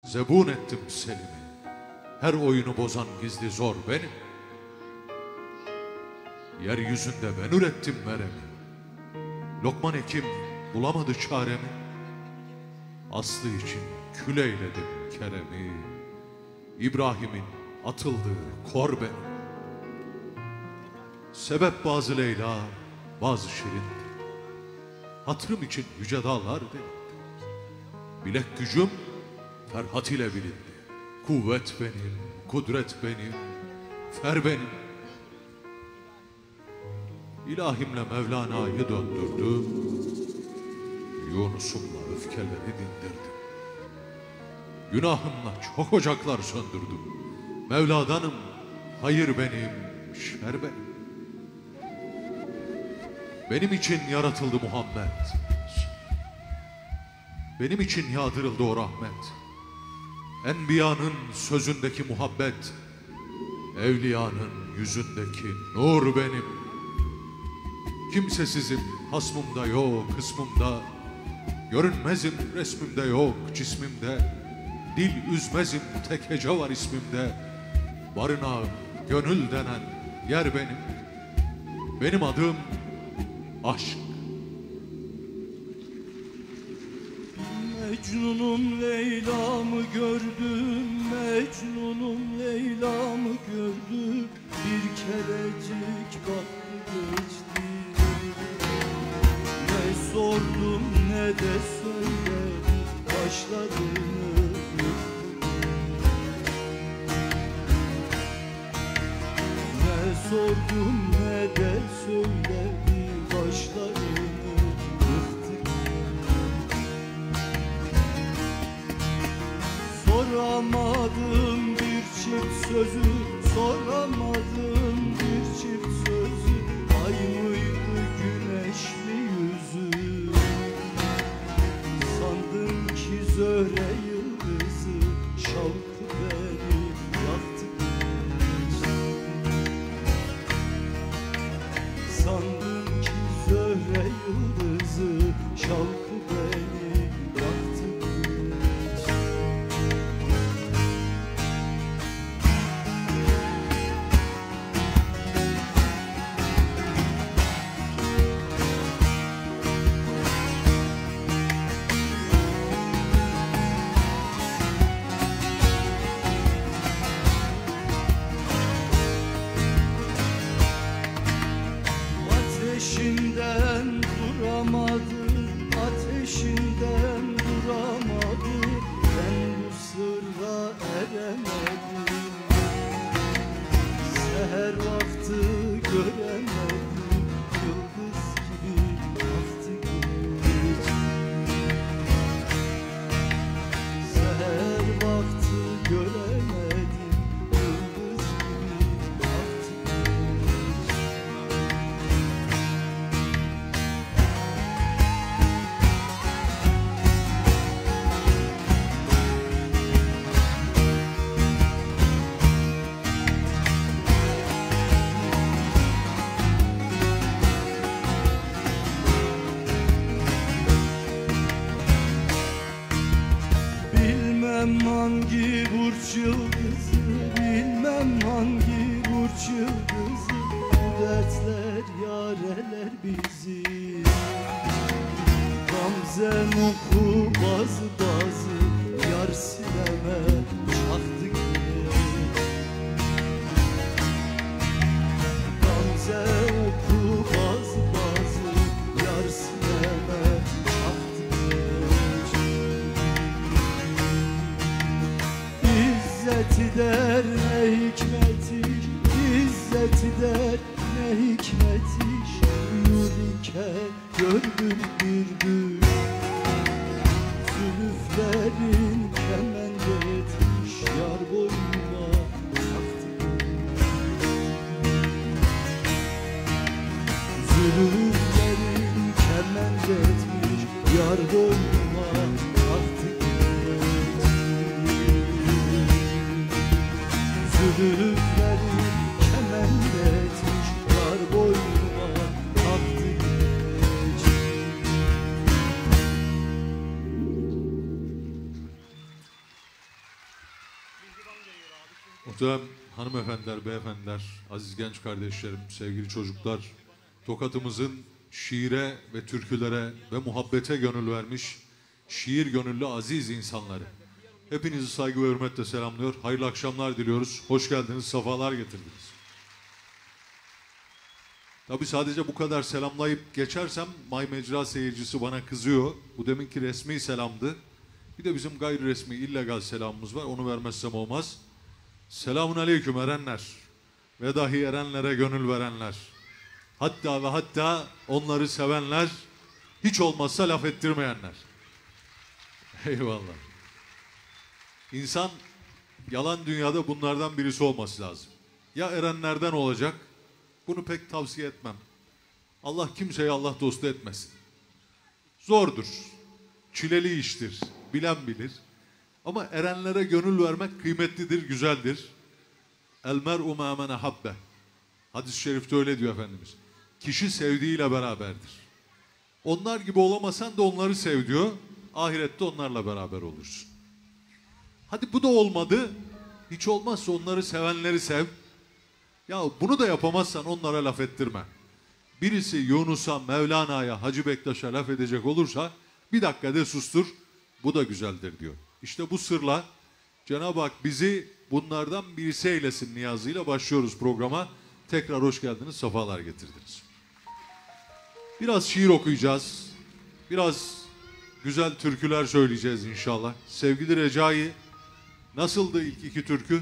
Zebun ettim Selim'i, her oyunu bozan gizli zor benim. Yeryüzünde ben ürettim meremi, Lokman Hekim bulamadı çaremi. Aslı için kül eyledim keremi, İbrahim'in atıldığı kor benim. Sebep bazı Leyla, bazı Şirin, hatırım için yüce dağlar delindi. Bilek gücüm Ferhat ile bilindi. Kuvvet benim, kudret benim, fer benim. İlahimle Mevlana'yı döndürdüm, Yunus'umla öfkeleri dindirdim. Günahımla çok ocaklar söndürdüm. Mevla'danım, hayır benim, şer benim. Benim için yaratıldı Muhammed, benim için yağdırıldı o rahmet. Enbiyanın sözündeki muhabbet, evliyanın yüzündeki nur benim. Kimsesizim, hasmımda yok kısmımda, görünmezim resmimde yok cismimde, dil üzmezim tek hece var ismimde. Barınağım gönül denen yer benim, benim adım aşk. Mecnunum Leyla'mı gördüm, Mecnunum Leyla'mı gördüm, bir kerecik baktı geçti. Ne sordum ne de söyledim, başlarını ne sordum ne de söyledim, başlarını yıktı. Soramadım bir çift sözü, soramadım bir çift sözü, ay mıydı güneş mi yüzü? Sandım ki zöhre yıldızı, şavkı beni yaktı. Sandım ki zöhre yıldızı, şavkı beni yaktı. Ateşinden duramadı, ateşinden duramadı, ben bu sırra eremedim. Seher vakti göremedim, yıldız gibi aktı güneş. Seher vakti göremedim, yıldız gibi aktı güneş. Bilmem hangi burç yıldızı, bilmem hangi burç yıldızı, bu dertler yareler bizi. Gamzen oku bazı bazı, yar sileme çaktı güneş. Gamzen oku bazı bazı, yar sileme çaktı güneş. İzzeti der ne hikmeti, İzzeti der ne hikmeti, yürürken gördüm bir gün. Zülüflerin kemende etmiş, yar boynuma taktı. Zülüflerin kemende etmiş, yar boynuma taktı. Zülüflerin kemende etmiş, yar boynuma taktı. Muhterem hanımefendiler, beyefendiler, aziz genç kardeşlerim, sevgili çocuklar, Tokat'ımızın şiire ve türkülere ve muhabbete gönül vermiş, şiir gönüllü aziz insanları. Hepinizi saygı ve hürmetle selamlıyor. Hayırlı akşamlar diliyoruz. Hoş geldiniz, sefalar getirdiniz. Tabii sadece bu kadar selamlayıp geçersem May Mecra seyircisi bana kızıyor. Bu deminki resmi selamdı. Bir de bizim gayri resmi, illegal selamımız var. Onu vermezsem olmaz. Selamun aleyküm erenler ve dahi erenlere gönül verenler. Hatta ve hatta onları sevenler, hiç olmazsa laf ettirmeyenler. Eyvallah. İnsan yalan dünyada bunlardan birisi olması lazım. Ya erenlerden olacak, bunu pek tavsiye etmem. Allah kimseyi Allah dostu etmesin. Zordur, çileli iştir, bilen bilir. Ama erenlere gönül vermek kıymetlidir, güzeldir. El mer'u ma men ahabbe. Hadis-i şerifte öyle diyor Efendimiz. Kişi sevdiğiyle beraberdir. Onlar gibi olamasan da onları sev diyor. Ahirette onlarla beraber olursun. Hadi bu da olmadı. Hiç olmazsa onları sevenleri sev. Ya bunu da yapamazsan onlara laf ettirme. Birisi Yunus'a, Mevlana'ya, Hacı Bektaş'a laf edecek olursa bir dakika de sustur. Bu da güzeldir diyor. İşte bu sırla Cenab-ı Hak bizi bunlardan birisi eylesin niyazıyla başlıyoruz programa. Tekrar hoş geldiniz, sefalar getirdiniz. Biraz şiir okuyacağız. Biraz güzel türküler söyleyeceğiz inşallah. Sevgili Recai, nasıldı ilk iki türkü?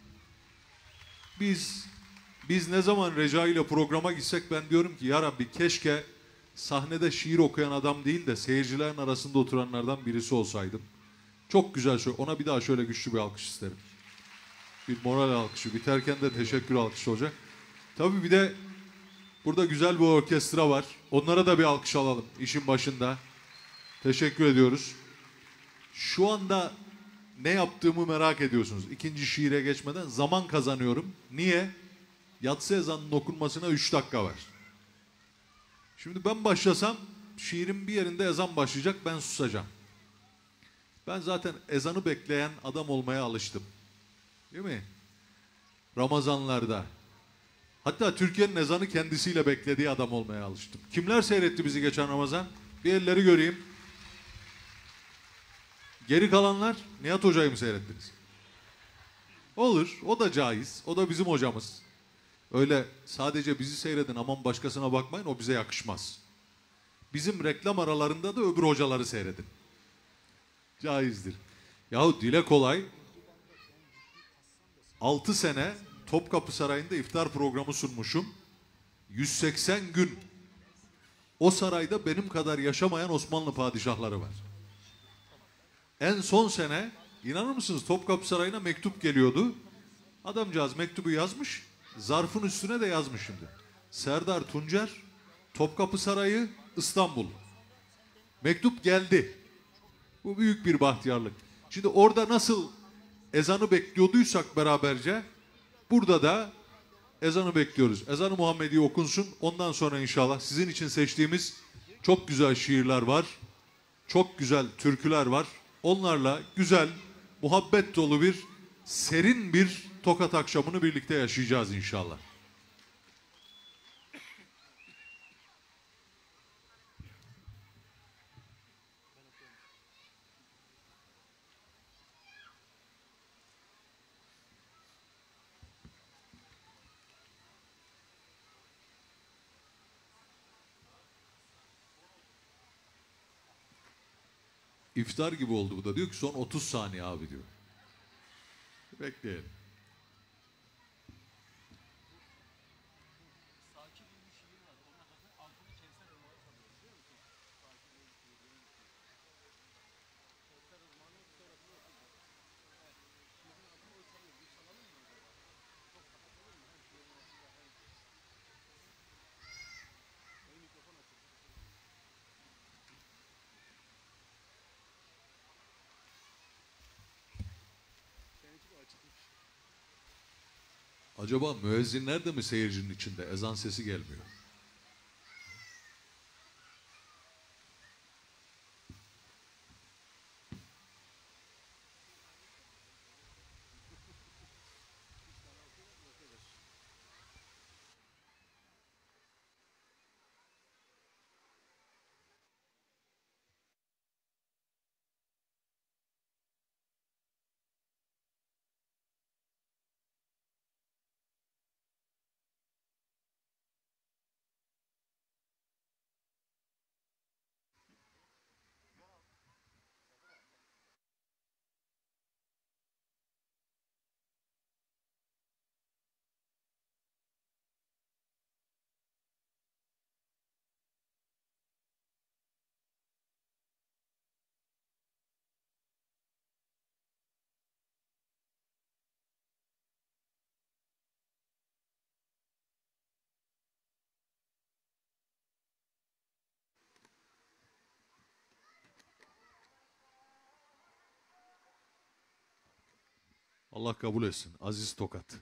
Biz ne zaman Recai ile programa gitsek ben diyorum ki ya Rabbi keşke sahnede şiir okuyan adam değil de seyircilerin arasında oturanlardan birisi olsaydım. Çok güzel şey. Ona bir daha şöyle güçlü bir alkış isterim. Bir moral alkışı. Biterken de teşekkür alkışı olacak. Tabii bir de burada güzel bir orkestra var. Onlara da bir alkış alalım işin başında. Teşekkür ediyoruz. Şu anda ne yaptığımı merak ediyorsunuz. İkinci şiire geçmeden zaman kazanıyorum. Niye? Yatsı ezanının okunmasına 3 dakika var. Şimdi ben başlasam şiirin bir yerinde ezan başlayacak, ben susacağım. Ben zaten ezanı bekleyen adam olmaya alıştım. Değil mi? Ramazanlarda. Hatta Türkiye'nin ezanı kendisiyle beklediği adam olmaya alıştım. Kimler seyretti bizi geçen Ramazan? Bir elleri göreyim. Geri kalanlar Nihat Hoca'yı mı seyrettiniz? Olur, o da caiz. O da bizim hocamız. Öyle sadece bizi seyredin aman başkasına bakmayın, o bize yakışmaz. Bizim reklam aralarında da öbür hocaları seyredin. Caizdir. Yahu dile kolay 6 sene Topkapı Sarayı'nda iftar programı sunmuşum. 180 gün o sarayda benim kadar yaşamayan Osmanlı padişahları var. En son sene inanır mısınız Topkapı Sarayı'na mektup geliyordu. Adamcağız mektubu yazmış, zarfın üstüne de yazmış şimdi. Serdar Tuncer, Topkapı Sarayı, İstanbul. Mektup geldi. Bu büyük bir bahtiyarlık. Şimdi orada nasıl ezanı bekliyorduysak beraberce burada da ezanı bekliyoruz. Ezanı Muhammedi okunsun. Ondan sonra inşallah sizin için seçtiğimiz çok güzel şiirler var. Çok güzel türküler var. Onlarla güzel, muhabbet dolu bir, serin bir Tokat akşamını birlikte yaşayacağız inşallah. İftar gibi oldu bu da. Diyor ki son 30 saniye abi diyor. Bekleyelim. Acaba müezzinler de mi seyircinin içinde? Ezan sesi gelmiyor. Allah kabul etsin. Aziz Tokat.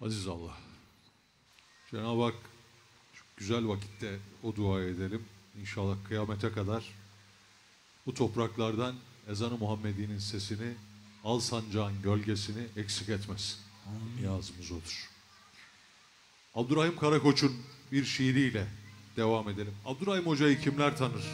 Aziz Allah, Cenab-ı Hak şu güzel vakitte o duayı edelim. İnşallah kıyamete kadar bu topraklardan ezan-ı Muhammedi'nin sesini, al sancağın gölgesini eksik etmesin. Niyazımız odur. Abdurrahim Karakoç'un bir şiiriyle devam edelim. Abdurrahim Hoca'yı kimler tanır?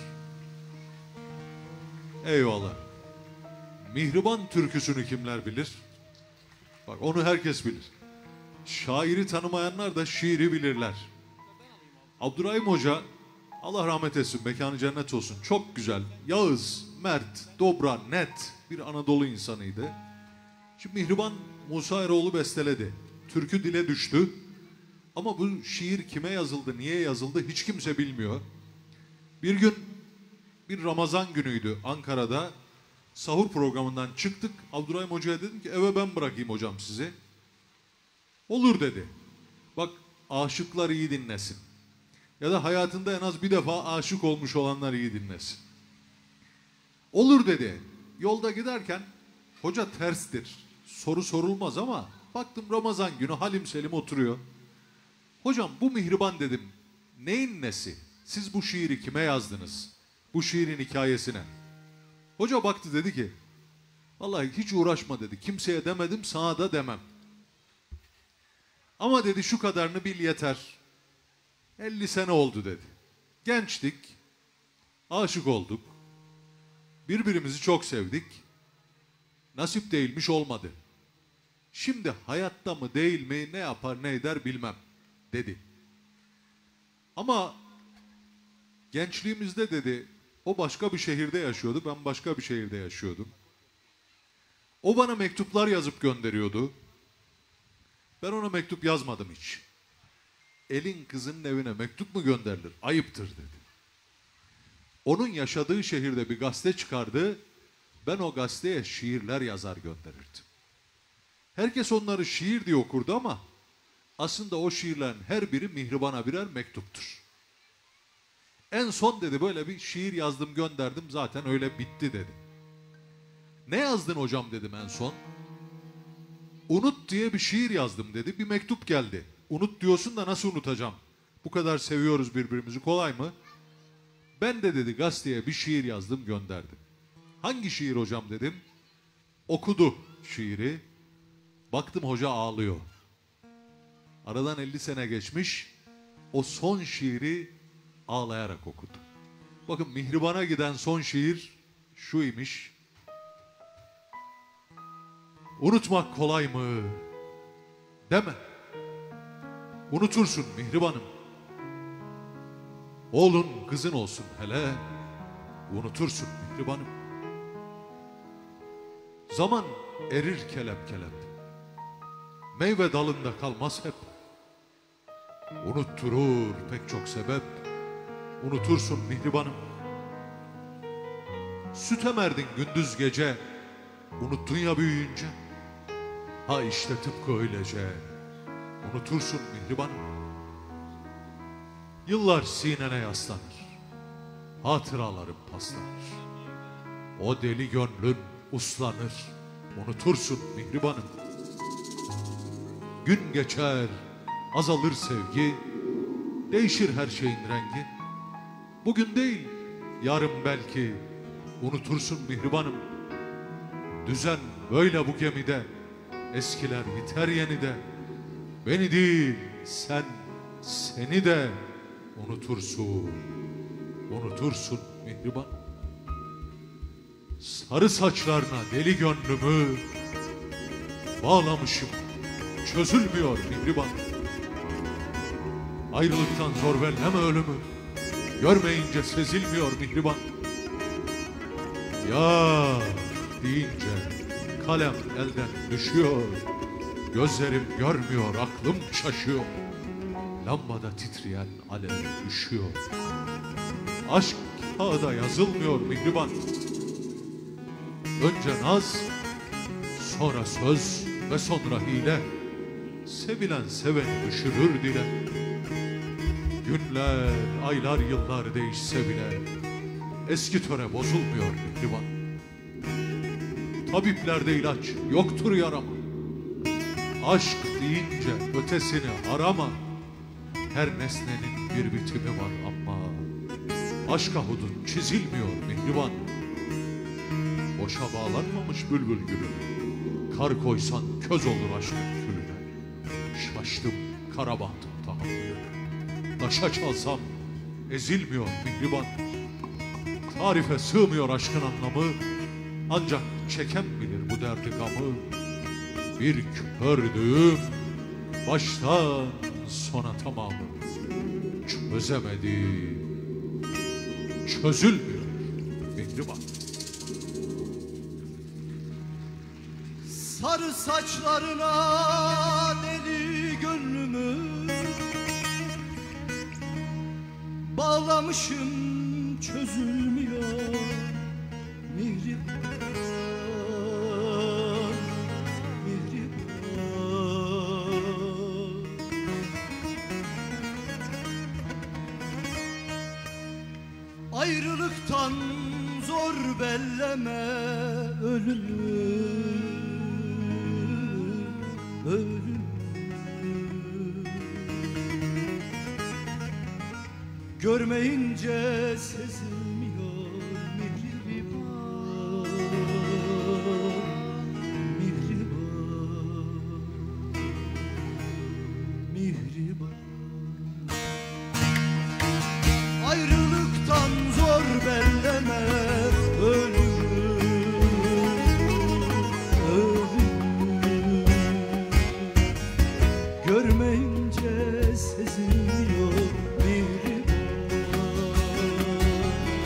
Eyvallah. Mihriban türküsünü kimler bilir? Bak onu herkes bilir. Şairi tanımayanlar da şiiri bilirler. Abdurrahim Hoca, Allah rahmet etsin, mekanı cennet olsun. Çok güzel, yağız, mert, dobra, net bir Anadolu insanıydı. Şimdi Mihriban Musa Eroğlu besteledi. Türkü dile düştü. Ama bu şiir kime yazıldı, niye yazıldı hiç kimse bilmiyor. Bir gün bir Ramazan günüydü Ankara'da. Sahur programından çıktık. Abdurrahim Hoca'ya dedim ki eve ben bırakayım hocam sizi. Olur dedi. Bak aşıklar iyi dinlesin. Ya da hayatında en az bir defa aşık olmuş olanlar iyi dinlesin. Olur dedi. Yolda giderken hoca terstir. Soru sorulmaz ama baktım Ramazan günü halim selim oturuyor. Hocam bu Mihriban dedim. Neyin nesi? Siz bu şiiri kime yazdınız? Bu şiirin hikayesine. Hoca baktı dedi ki vallahi hiç uğraşma dedi. Kimseye demedim, sana da demem. Ama dedi şu kadarını bil yeter. 50 sene oldu dedi. Gençtik. Aşık olduk. Birbirimizi çok sevdik. Nasip değilmiş olmadı. Şimdi hayatta mı değil mi, ne yapar ne eder bilmem dedi. Ama gençliğimizde dedi o başka bir şehirde yaşıyordu, ben başka bir şehirde yaşıyordum. O bana mektuplar yazıp gönderiyordu. Ben ona mektup yazmadım hiç. Elin kızının evine mektup mu gönderilir? Ayıptır dedi. Onun yaşadığı şehirde bir gazete çıkardı. Ben o gazeteye şiirler yazar gönderirdim. Herkes onları şiir diye okurdu ama aslında o şiirlerin her biri Mihriban'a birer mektuptur. En son dedi böyle bir şiir yazdım gönderdim, zaten öyle bitti dedi. Ne yazdın hocam dedim en son. Unut diye bir şiir yazdım dedi. Bir mektup geldi. Unut diyorsun da nasıl unutacağım? Bu kadar seviyoruz birbirimizi, kolay mı? Ben de dedi gazeteye bir şiir yazdım gönderdim. Hangi şiir hocam dedim. Okudu şiiri. Baktım hoca ağlıyor. Aradan 50 sene geçmiş. O son şiiri ağlayarak okudu. Bakın Mihriban'a giden son şiir şuymuş. Unutmak kolay mı? Deme. Unutursun Mihriban'ım. Oğlun kızın olsun hele. Unutursun Mihriban'ım. Zaman erir kelep kelep. Meyve dalında kalmaz hep. Unutturur pek çok sebep. Unutursun Mihriban'ım. Süt emerdin gündüz gece. Unuttun ya büyüyünce. Ha işte tıpkı öylece. Unutursun Mihriban'ım. Yıllar sinene yaslanır. Hatıralarım paslanır. O deli gönlün uslanır. Unutursun Mihriban'ım. Gün geçer, azalır sevgi. Değişir her şeyin rengi. Bugün değil, yarın belki. Unutursun Mihriban'ım. Düzen böyle bu gemide. Eskiler biter yenide. Beni değil, seni de unutursun. Unutursun Mihriban. Sarı saçlarına deli gönlümü bağlamışım. Çözülmüyor Mihriban. Ayrılıktan zor belleme ölümü. Görmeyince sezilmiyor Mihriban. Ya deyince kalem elden düşüyor. Gözlerim görmüyor, aklım şaşıyor. Lambada titreyen alev üşüyor. Aşk kağıda yazılmıyor Mihriban. Önce naz, sonra söz ve sonra hile. Sevilen seveni düşürür dile. Günler, aylar, yıllar değişse bile eski töre bozulmuyor Mihriban. Tabiplerde ilaç yoktur yarama. Aşk deyince ötesini arama. Her nesnenin bir bitimi var ama aşka hudut çizilmiyor mihriban. Boşa bağlanmamış bülbül gülü, kar koysan köz olur aşkın külüne. Şaştım kara bahtım tahammülü, taşa çalsam ezilmiyor mihriban. Tarife sığmıyor aşkın anlamı, ancak çeken bilir bu derdi gamı. Bir kördüğüm baştan sona tamamı, çözemedim, çözülmüyor mihriban. Sarı saçlarına deli gönlümü bağlamışım, çözülmüyor mihriban, mihriban. Ayrılıktan zor belleme ölümü, ölüm. Görmeyince sezilmiyor mihriban, mihriban, mihriban. Ayrılıktan zor belleme ölümü, ölümü. Görmeyince sezilmiyor mihriban,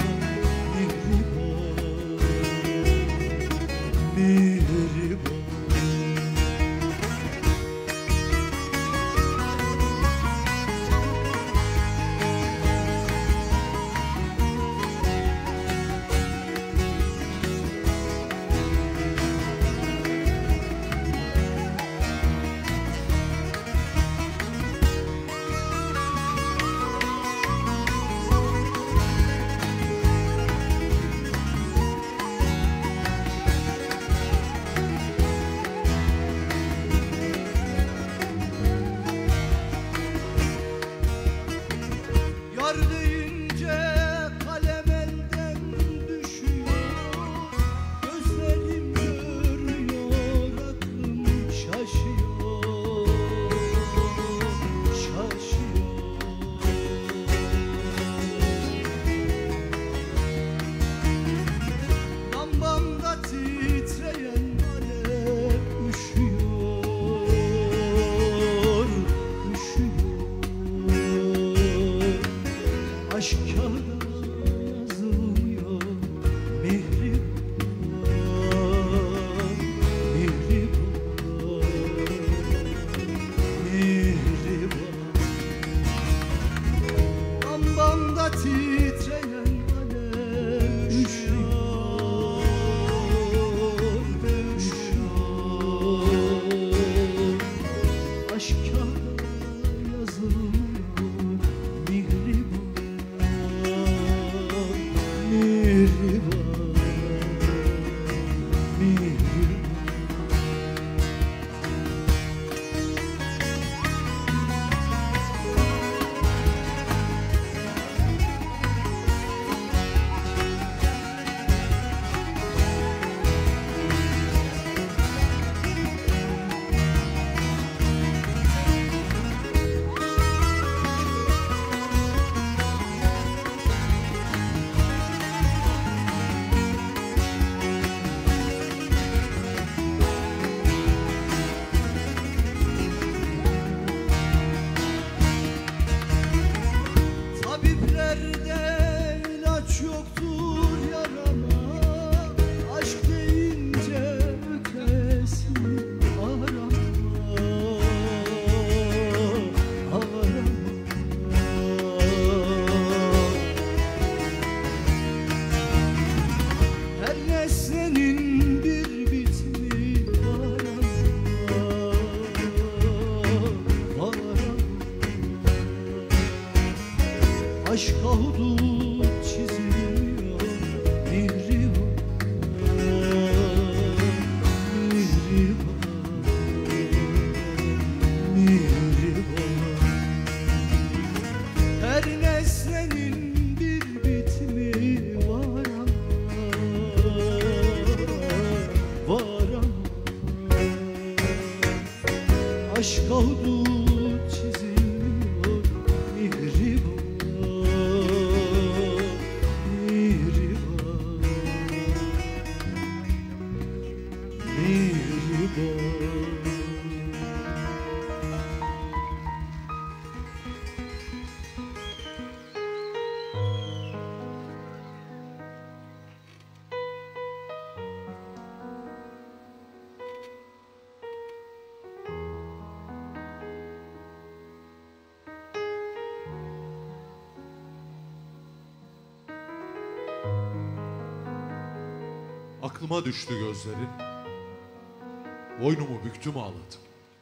Aklıma düştü gözlerin, boynumu büktüm ağladım.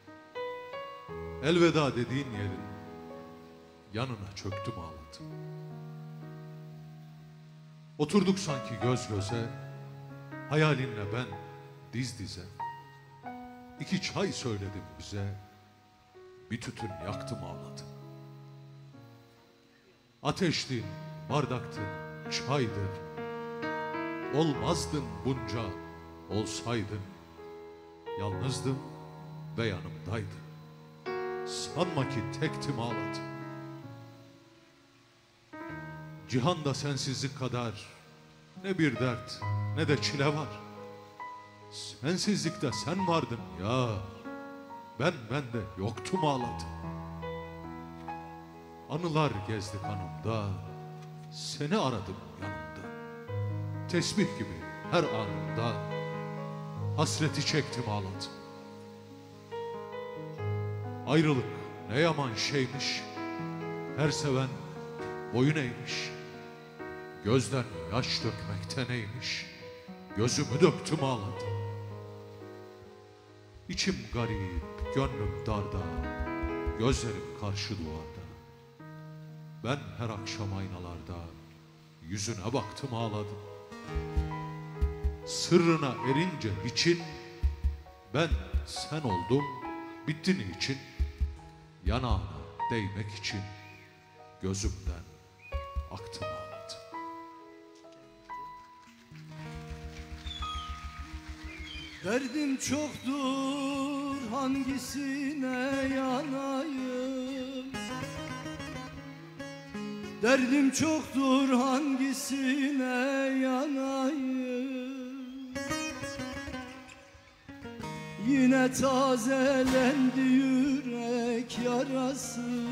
Elveda dediğin yerin yanına çöktüm ağladım. Oturduk sanki göz göze, hayalinle ben diz dize. İki çay söyledim bize, bir tütün yaktım ağladım. Ateştin, bardaktın, çaydın, olmazdın bunca, olsaydın. Yalnızdım ve yanımdaydın. Sanma ki tektim ağladım. Cihanda sensizlik kadar ne bir dert ne de çile var. Sensizlikte sen vardın ya, ben de yoktum ağladım. Anılar gezdi kanımda, seni aradım yanımda. Tesbih gibi her anımda hasreti çektim ağladım. Ayrılık ne yaman şeymiş, her seven boyun eğmiş. Gözden yaş dökmekte neymiş, gözümü döktüm ağladım. İçim garip, gönlüm darda, gözlerim karşı duvarda. Ben her akşam aynalarda yüzüne baktım ağladım. Sırrına erince için ben sen oldum, bittin için. Yanağına değmek için gözümden aktım ağladım. Derdim çoktur, hangisine yanayım? Derdim çoktur, hangisine yanayım? Yine tazelendi yürek yarası.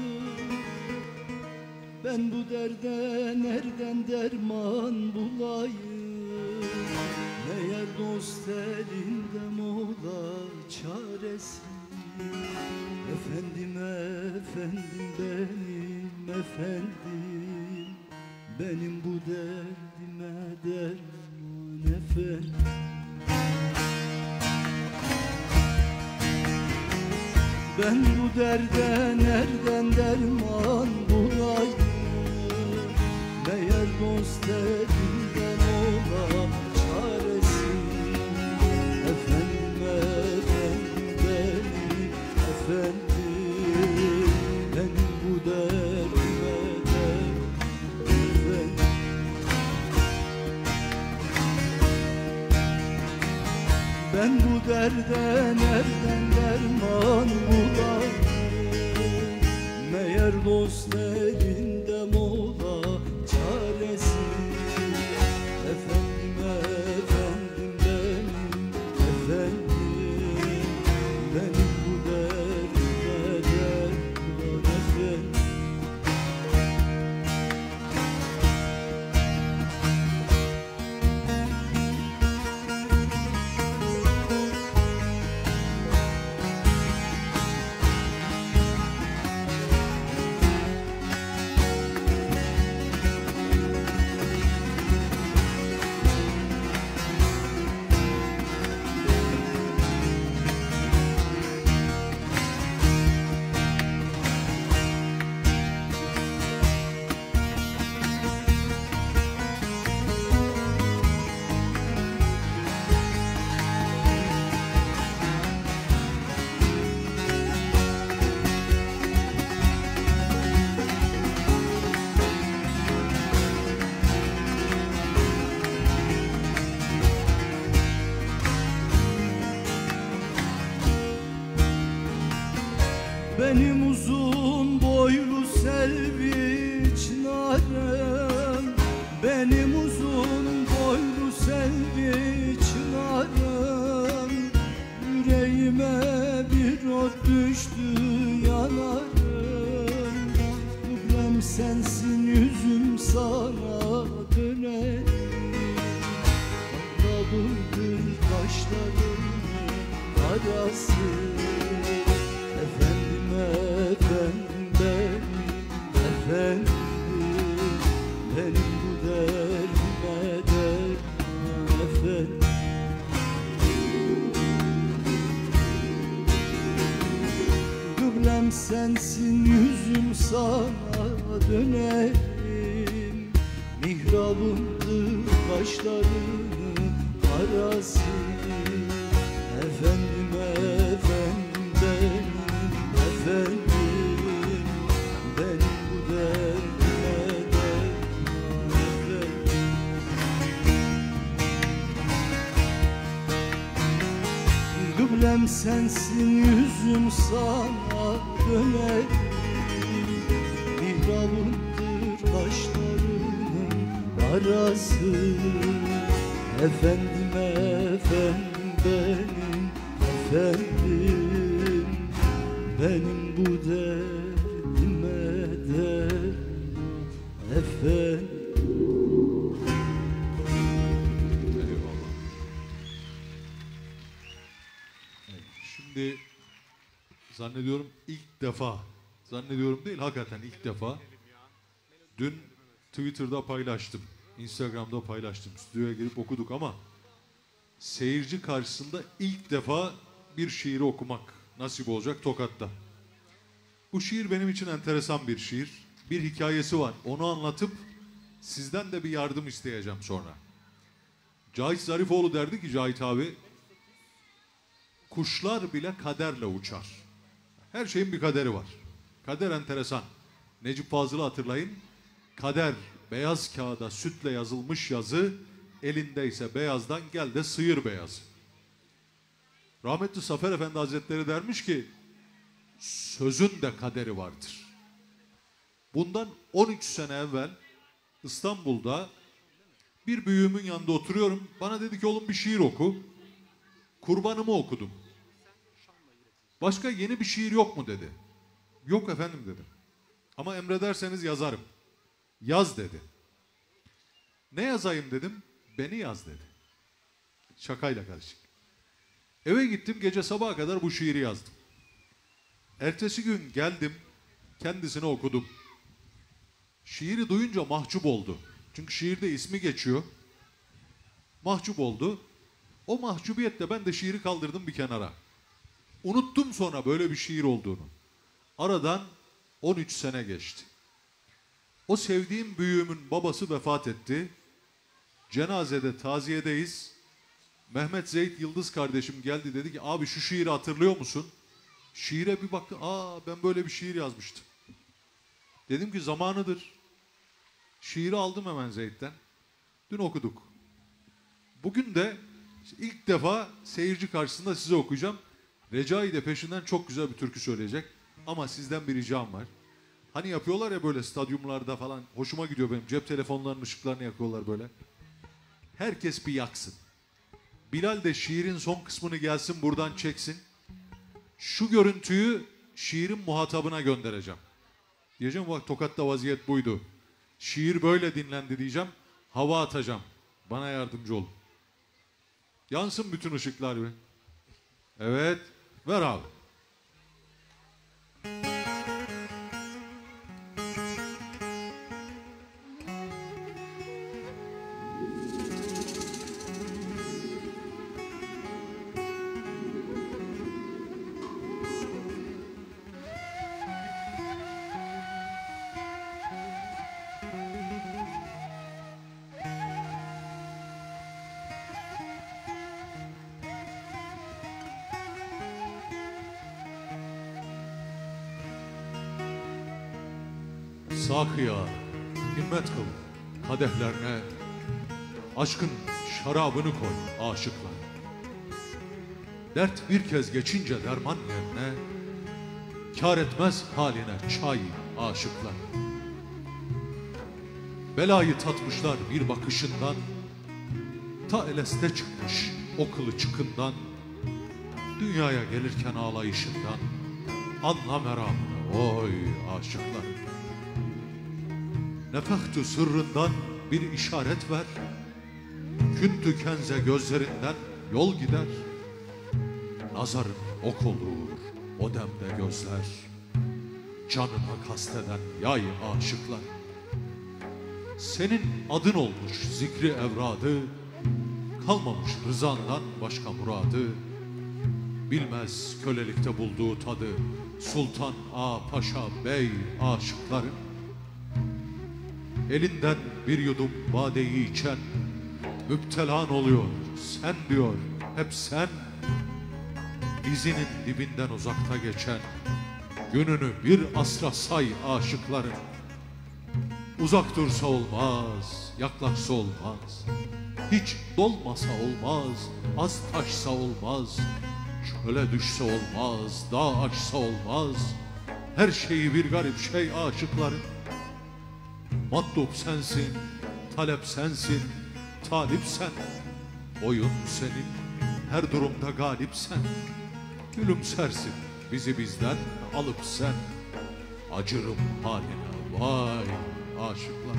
Ben bu derde nereden derman bulayım? Meğer dost elinde mola çaresi. Efendim, efendim benim efendim, benim bu derdime derman efendim. Ben bu derde nereden derman bulayım? Meğer dost elinden ola çaresi. Efendim, efendim benim efendim, benim bu derdime derman efendim. Ben bu derde nereden derman bulayım? Meğer dost elinde mola çaresi. Efendim, efendim benim efendim, benim bu derdime derman efendim. sensin yüzüm sana dönerim. Mihrabımdır kaşlarının arası. Efendim efendim benim efendim, benim bu derdime derman efendim. Kıblem sensin yüzüm sana dönerim. Mihrabımdır kaşlarının arası. Efendim efendim benim efendim, benim bu derdime derman efendim. Eyvallah. Evet, şimdi zannediyorum ilk defa, zannediyorum değil hakikaten ilk defa dün Twitter'da paylaştım, Instagram'da paylaştım, stüdyoya girip okuduk ama seyirci karşısında ilk defa bir şiiri okumak nasip olacak Tokat'ta. Bu şiir benim için enteresan bir şiir. Bir hikayesi var. Onu anlatıp sizden de bir yardım isteyeceğim sonra. Cahit Zarifoğlu derdi ki Cahit abi, kuşlar bile kaderle uçar. Her şeyin bir kaderi var. Kader enteresan. Necip Fazıl'ı hatırlayın. Kader beyaz kağıda sütle yazılmış yazı, elindeyse beyazdan gel de sıyır beyazı. Rahmetli Zafer Efendi Hazretleri dermiş ki sözün de kaderi vardır. Bundan 13 sene evvel İstanbul'da bir büyüğümün yanında oturuyorum. Bana dedi ki oğlum bir şiir oku. Kurbanımı okudum. Başka yeni bir şiir yok mu dedi. Yok efendim dedim. Ama emrederseniz yazarım. Yaz dedi. Ne yazayım dedim. Beni yaz dedi. Şakayla karışık. Eve gittim, gece sabaha kadar bu şiiri yazdım. Ertesi gün geldim, kendisine okudum. Şiiri duyunca mahcup oldu. Çünkü şiirde ismi geçiyor. Mahcup oldu. O mahcubiyetle ben de şiiri kaldırdım bir kenara. Unuttum sonra böyle bir şiir olduğunu. Aradan 13 sene geçti. O sevdiğim büyüğümün babası vefat etti. Cenazede, taziyedeyiz. Mehmet Zeyt Yıldız kardeşim geldi, dedi ki abi şu şiiri hatırlıyor musun? Şiire bir baktı, ben böyle bir şiir yazmıştım. Dedim ki zamanıdır. Şiiri aldım hemen Zeyt'ten. Dün okuduk. Bugün de ilk defa seyirci karşısında size okuyacağım. Recai de peşinden çok güzel bir türkü söyleyecek. Ama sizden bir ricam var. Hani yapıyorlar ya böyle stadyumlarda falan. Hoşuma gidiyor benim. Cep telefonlarının ışıklarını yakıyorlar böyle. Herkes bir yaksın. Bilal de şiirin son kısmını gelsin buradan çeksin. Şu görüntüyü şiirin muhatabına göndereceğim. Diyeceğim bak Tokat'ta vaziyet buydu. Şiir böyle dinlendi diyeceğim. Hava atacağım. Bana yardımcı olun. Yansın bütün ışıklar bir. Evet. Ver abi. Sakıya himmet kıl kadehlerine, aşkın şarabını koy aşıklar. Dert bir kez geçince derman yerine, kâr etmez haline çay aşıklar. Belayı tatmışlar bir bakışından, ta eleste çıkmış o kılı çıkından. Dünyaya gelirken ağlayışından, anla meramını oy aşıklar. Nefehtü sırrından bir işaret ver, küntü kenze gözlerinden yol gider. Nazarın ok olur o demde gözler, canına kasteden yay aşıklar. Senin adın olmuş zikri evradı, kalmamış rızandan başka muradı. Bilmez kölelikte bulduğu tadı sultan, ağa, paşa, bey aşıkların. Elinden bir yudum badeyi içen müptelan oluyor. Sen diyor, hep sen. İzinin dibinden uzakta geçen gününü bir asra say aşıkların. Uzak dursa olmaz, yaklaşsa olmaz. Hiç dolmasa olmaz, az taşsa olmaz. Çöle düşse olmaz, dağ aşsa olmaz. Her şeyi bir garip şey aşıkların. Matlub sensin, talep sensin, talip sen. Oyun senin, her durumda galip sen. Gülümsersin, bizi bizden alıp sen. Acırım haline, vay aşıklar.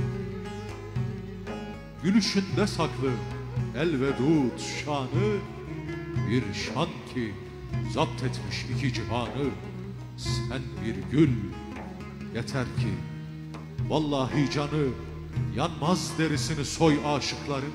Gülüşünde saklı elvedud şanı, bir şan ki zapt etmiş iki cihanı. Sen bir gül, yeter ki vallahi canı yanmaz derisini soy aşıkların.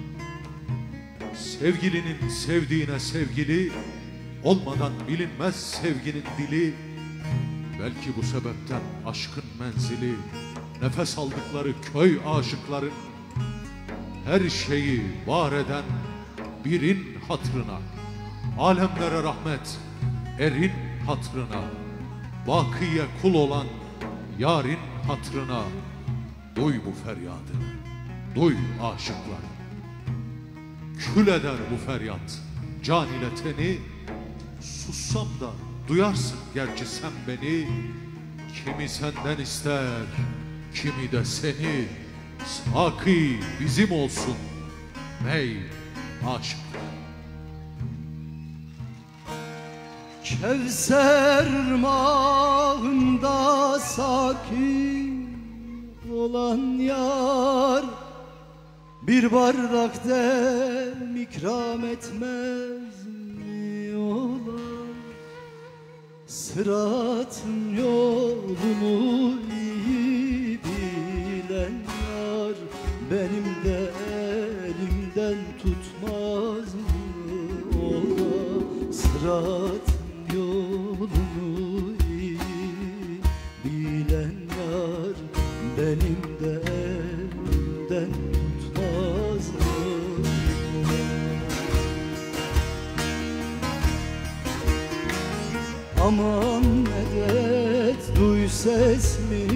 Sevgilinin sevdiğine sevgili olmadan bilinmez sevginin dili. Belki bu sebepten aşkın menzili nefes aldıkları köy aşıkların. Her şeyi var eden birin hatırına, alemlere rahmet erin hatırına, bakiye kul olan yarın hatırına. Duy bu feryadı, duy aşıklar. Kül eder bu feryat can ile teni. Sussam da duyarsın gerçi sen beni. Kimi senden ister, kimi de seni. Saki bizim olsun ey aşıklar. Kevser mağında sakin olan yar bir bardak dem ikram etmez mi ola? Sıratın yolunu iyi bilen yar benim de elimden tutmaz mı ola? Sıratın yolunu iyi bilen yar benim de elimden tutmaz mı? Aman medet duy sesimi,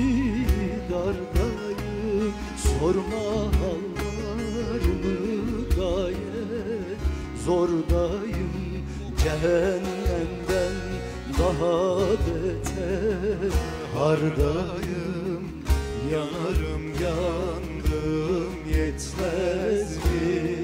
dardayım sorma hallarımı, gayet zordayım. Cehennemden daha beter hardayım. Yanarım yandım yetmez mi?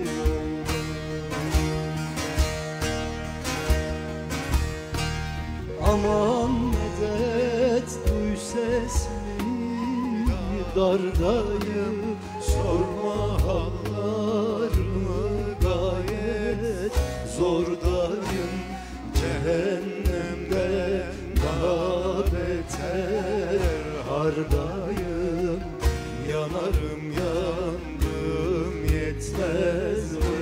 Aman medet duy sesimi, dardayım sorma hallarımı, gayet zordayım. Cehennemden daha beter hardayım. Yanarım yandım yetmez mi?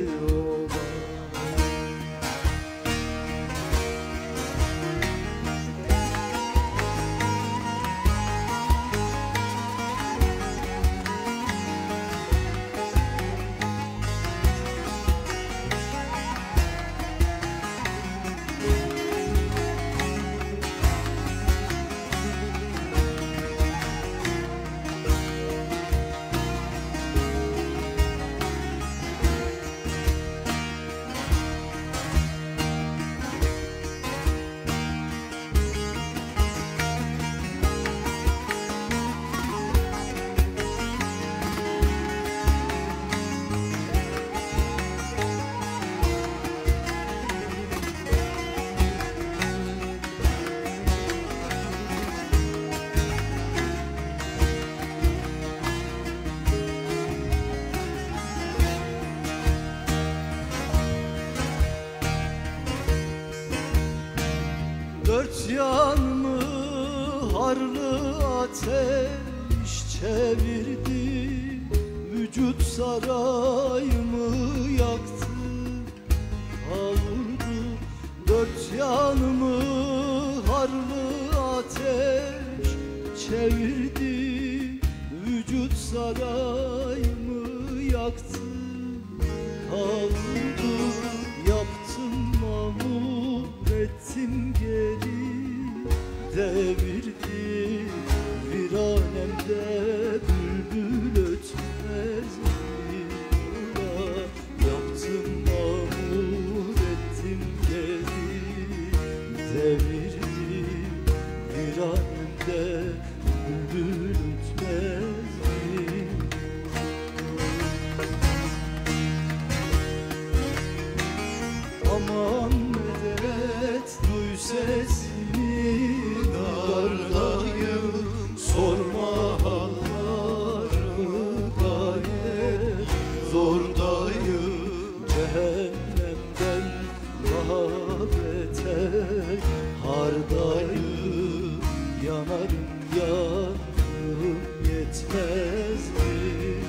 Dört yanımı harlı ateş çevirdi, vücut sarayımı yaktı, kavurdu canımı harlı ateş çevirdi, vücut sarayımı yaktı. Kaldı yaptım mamur ettim geri, devirdi viranemde bülbül ötmez mi? Yaptım mamur ettim geri, devirdi viranemde bülbül ötmez mi? Aman medet duy sesini, dardayım sorma hallarımı, gayet zordayım. Cehennemden daha beter hardayım, yanarım yanarım yetmez mi?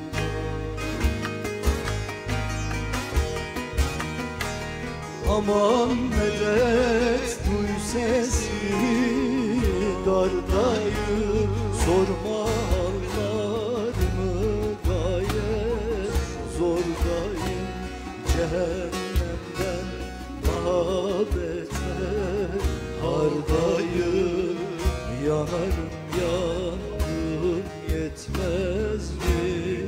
Aman medet duy sesimi, dardayım sorma hallarımı, gayet zordayım. Cehennemden daha beter hardayım, yanarım yanarım yetmez mi?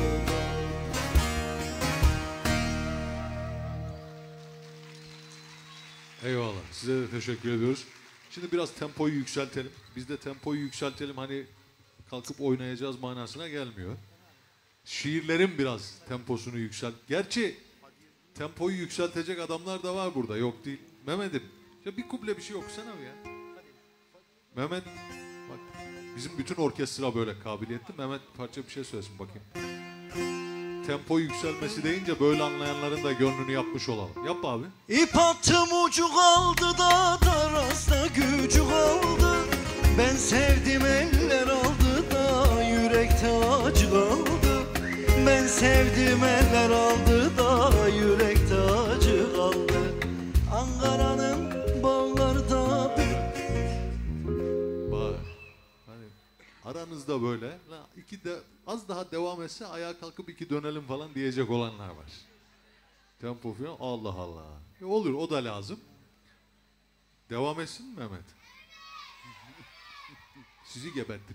Eyvallah. Size de teşekkür ediyoruz. Şimdi biraz tempoyu yükseltelim. Biz de tempoyu yükseltelim, hani kalkıp oynayacağız manasına gelmiyor. Şiirlerin biraz temposunu yükselt. Gerçi tempoyu yükseltecek adamlar da var burada. Yok değil. Mehmet'im, ya bir kuple bir şey okusana ya. Mehmet, bak bizim bütün orkestra böyle kabiliyetli. Mehmet parça bir şey söylesin bakayım. Tempo yükselmesi deyince böyle anlayanların da gönlünü yapmış olalım. Yap abi. İp attım ucu kaldı da darasta gücü kaldı. Ben sevdim eller aldı da yürekte acı kaldı. Ben sevdim eller aldı da yürekte acı kaldı. Ankara'nın bağlarda bir... Bak hani aranızda böyle iki de az daha devam etse ayağa kalkıp iki dönelim falan diyecek olanlar var. Tempo falan, Allah Allah. Olur, o da lazım. Devam etsin mi Mehmet? Sizi gebertirim.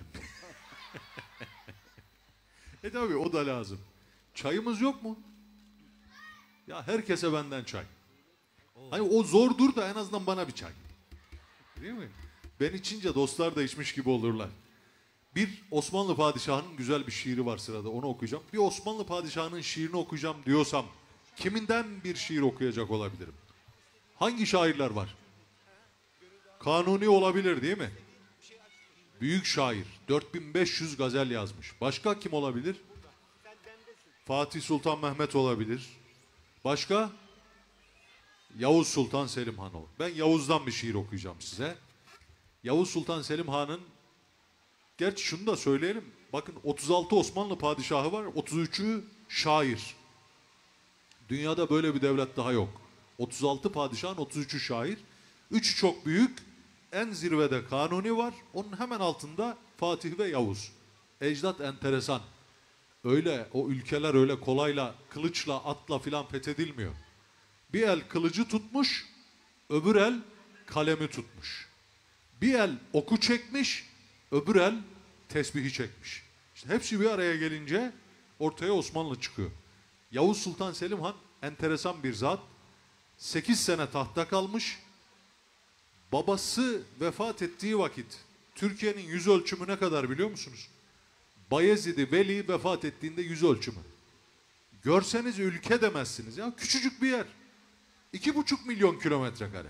Tabii o da lazım. Çayımız yok mu? Ya herkese benden çay. Hani o zordur da en azından bana bir çay. Değil mi? Ben içince dostlar da içmiş gibi olurlar. Bir Osmanlı padişahının güzel bir şiiri var sırada, onu okuyacağım. Bir Osmanlı padişahının şiirini okuyacağım diyorsam kiminden bir şiir okuyacak olabilirim? Hangi şairler var? Kanuni olabilir değil mi? Büyük şair. 4500 gazel yazmış. Başka kim olabilir? Fatih Sultan Mehmet olabilir. Başka? Yavuz Sultan Selim Han olur. Ben Yavuz'dan bir şiir okuyacağım size. Yavuz Sultan Selim Han'ın, gerçi şunu da söyleyelim. Bakın 36 Osmanlı padişahı var. 33'ü şair. Dünyada böyle bir devlet daha yok. 36 padişahın 33'ü şair. 3'ü çok büyük. En zirvede Kanuni var. Onun hemen altında Fatih ve Yavuz. Ecdat enteresan. Öyle o ülkeler öyle kolayla kılıçla atla filan fethedilmiyor. Bir el kılıcı tutmuş, öbür el kalemi tutmuş. Bir el oku çekmiş, öbür el tesbihi çekmiş. İşte hepsi bir araya gelince ortaya Osmanlı çıkıyor. Yavuz Sultan Selim Han enteresan bir zat. 8 sene tahtta kalmış. Babası vefat ettiği vakit Türkiye'nin yüz ölçümü ne kadar biliyor musunuz? Bayezid-i Veli vefat ettiğinde yüz ölçümü. Görseniz ülke demezsiniz ya. Küçücük bir yer. 2,5 milyon kilometre kare.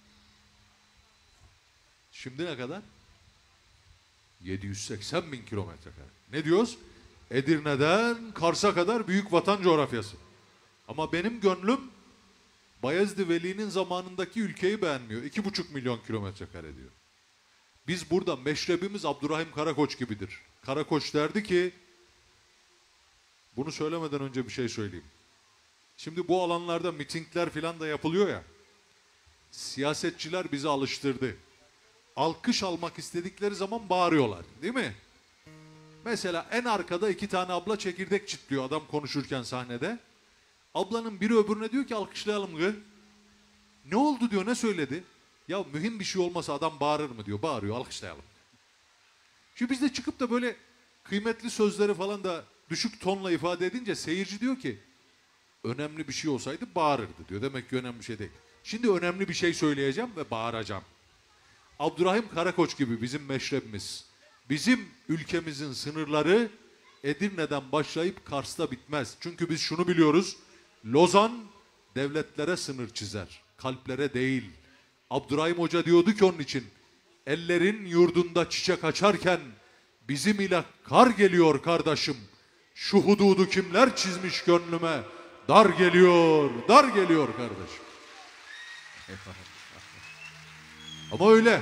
Şimdi ne kadar? 780 bin kilometre kare. Ne diyoruz? Edirne'den Kars'a kadar büyük vatan coğrafyası. Ama benim gönlüm Bayezid-i Veli'nin zamanındaki ülkeyi beğenmiyor. 2,5 milyon kilometre kare diyor. Biz burada meşrebimiz Abdurrahim Karakoç gibidir. Karakoç derdi ki, bunu söylemeden önce bir şey söyleyeyim. Şimdi bu alanlarda mitingler filan da yapılıyor ya. Siyasetçiler bizi alıştırdı. Alkış almak istedikleri zaman bağırıyorlar, değil mi? Mesela en arkada 2 tane abla çekirdek çitliyor adam konuşurken sahnede. Ablanın biri öbürüne diyor ki alkışlayalım gı. Ne oldu diyor, ne söyledi? Ya mühim bir şey olmasa adam bağırır mı diyor. Bağırıyor, alkışlayalım. Şimdi biz de çıkıp da böyle kıymetli sözleri falan da düşük tonla ifade edince seyirci diyor ki önemli bir şey olsaydı bağırırdı diyor. Demek ki önemli bir şey değil. Şimdi önemli bir şey söyleyeceğim ve bağıracağım. Abdurrahim Karakoç gibi bizim meşrebimiz, bizim ülkemizin sınırları Edirne'den başlayıp Kars'ta bitmez. Çünkü biz şunu biliyoruz, Lozan devletlere sınır çizer, kalplere değil. Abdurrahim Hoca diyordu ki onun için, ellerin yurdunda çiçek açarken bizim ile kar geliyor kardeşim. Şu hududu kimler çizmiş gönlüme, dar geliyor, dar geliyor kardeşim. Ama öyle.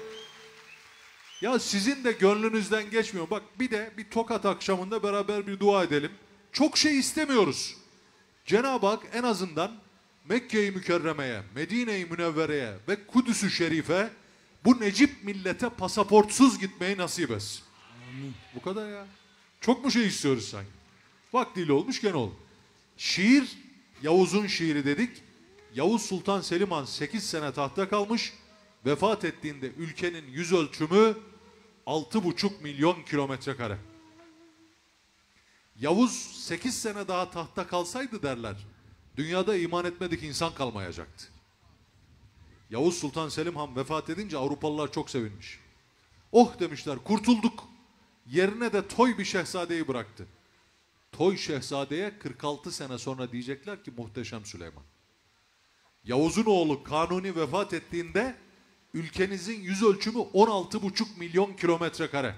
Ya sizin de gönlünüzden geçmiyor. Bak bir de bir Tokat akşamında beraber bir dua edelim. Çok şey istemiyoruz. Cenab-ı Hak en azından Mekke-i Mükerreme'ye, Medine-i Münevvere'ye ve Kudüs-ü Şerif'e bu Necip millete pasaportsuz gitmeyi nasip etsin. Amin. Bu kadar ya. Çok mu şey istiyoruz sanki? Vaktiyle olmuş gene oldu. Şiir, Yavuz'un şiiri dedik. Yavuz Sultan Selim Han 8 sene tahtta kalmış. Vefat ettiğinde ülkenin yüz ölçümü 6,5 milyon kilometre kare. Yavuz 8 sene daha tahtta kalsaydı derler, dünyada iman etmedik insan kalmayacaktı. Yavuz Sultan Selim Han vefat edince Avrupalılar çok sevinmiş. Oh demişler, kurtulduk. Yerine de toy bir şehzadeyi bıraktı. Toy şehzadeye 46 sene sonra diyecekler ki Muhteşem Süleyman. Yavuz'un oğlu Kanuni vefat ettiğinde ülkenizin yüz ölçümü 16,5 milyon kilometre kare.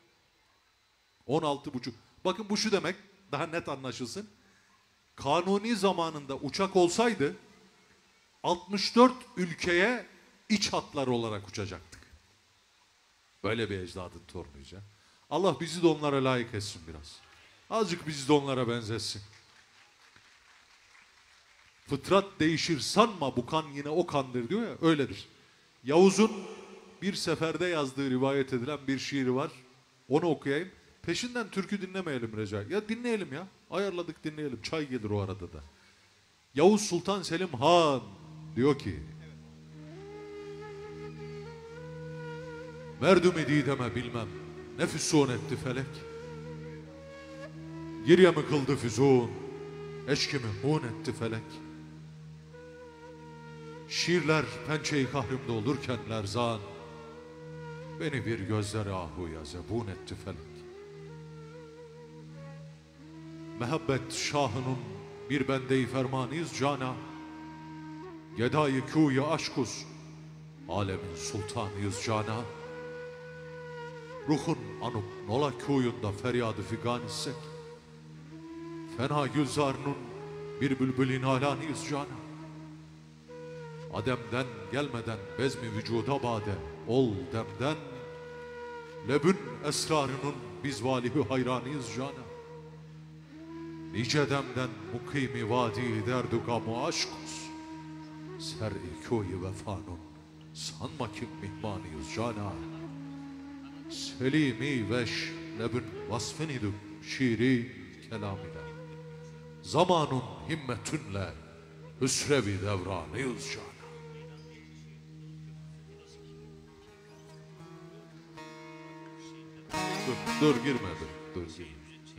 16,5. Bakın bu şu demek, daha net anlaşılsın. Kanuni zamanında uçak olsaydı 64 ülkeye iç hatlar olarak uçacaktık. Böyle bir ecdadın torunuyuz ya. Allah bizi de onlara layık etsin biraz. Azıcık bizi de onlara benzetsin. Fıtrat değişir sanma, bu kan yine o kandır diyor ya, öyledir. Yavuz'un bir seferde yazdığı rivayet edilen bir şiiri var. Onu okuyayım. Peşinden türkü dinlemeyelim Recai. Ya dinleyelim ya. Ayarladık dinleyelim. Çay gelir o arada da. Yavuz Sultan Selim Han diyor ki, Merdüm-i dideme bilmem ne füsun etti felek. Girye mi kıldı füzun, eşkimi hun etti felek. Şiirler pençe-i kahrimde olurken lerzan, beni bir gözleri ahuya zebun etti felek. Mehabbet şahının bir bende-i fermanıyız cana, gedayı kûye aşkuz, alemin sultanıyız cana. Ruhun anup nola kûyunda feryadı figan issek, fena gülzarının bir bülbülin alanıyız cana. Ademden gelmeden bezmi vücuda bade ol demden, lebün esrarının biz valihi hayranıyız cana. Nice demden mukimi vadi derdu gamu aşkus, ser-i kûyi vefanun sanma kim mihmanıyız cana. Selimi veş lebün vasfenidü şiiri kelamine, zamanun himmetünle hüsrevi devranıyız cana. Dur girme dur girme.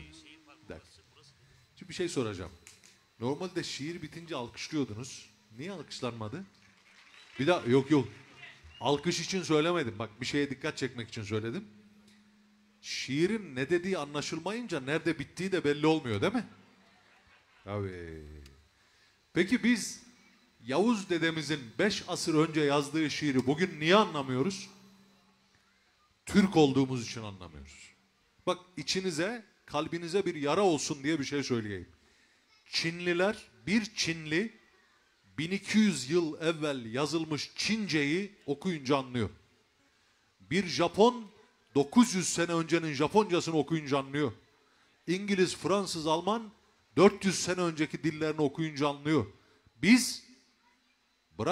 Şimdi bir şey soracağım. Normalde şiir bitince alkışlıyordunuz. Niye alkışlanmadı? Bir daha yok. Alkış için söylemedim. Bak bir şeye dikkat çekmek için söyledim. Şiirin ne dediği anlaşılmayınca nerede bittiği de belli olmuyor değil mi? Tabii. Peki biz Yavuz dedemizin 5 asır önce yazdığı şiiri bugün niye anlamıyoruz? Türk olduğumuz için anlamıyoruz. Bak içinize, kalbinize bir yara olsun diye bir şey söyleyeyim. Çinliler, bir Çinli 1200 yıl evvel yazılmış Çince'yi okuyunca anlıyor. Bir Japon 900 sene öncenin Japoncasını okuyunca anlıyor. İngiliz, Fransız, Alman 400 sene önceki dillerini okuyunca anlıyor. Biz bırak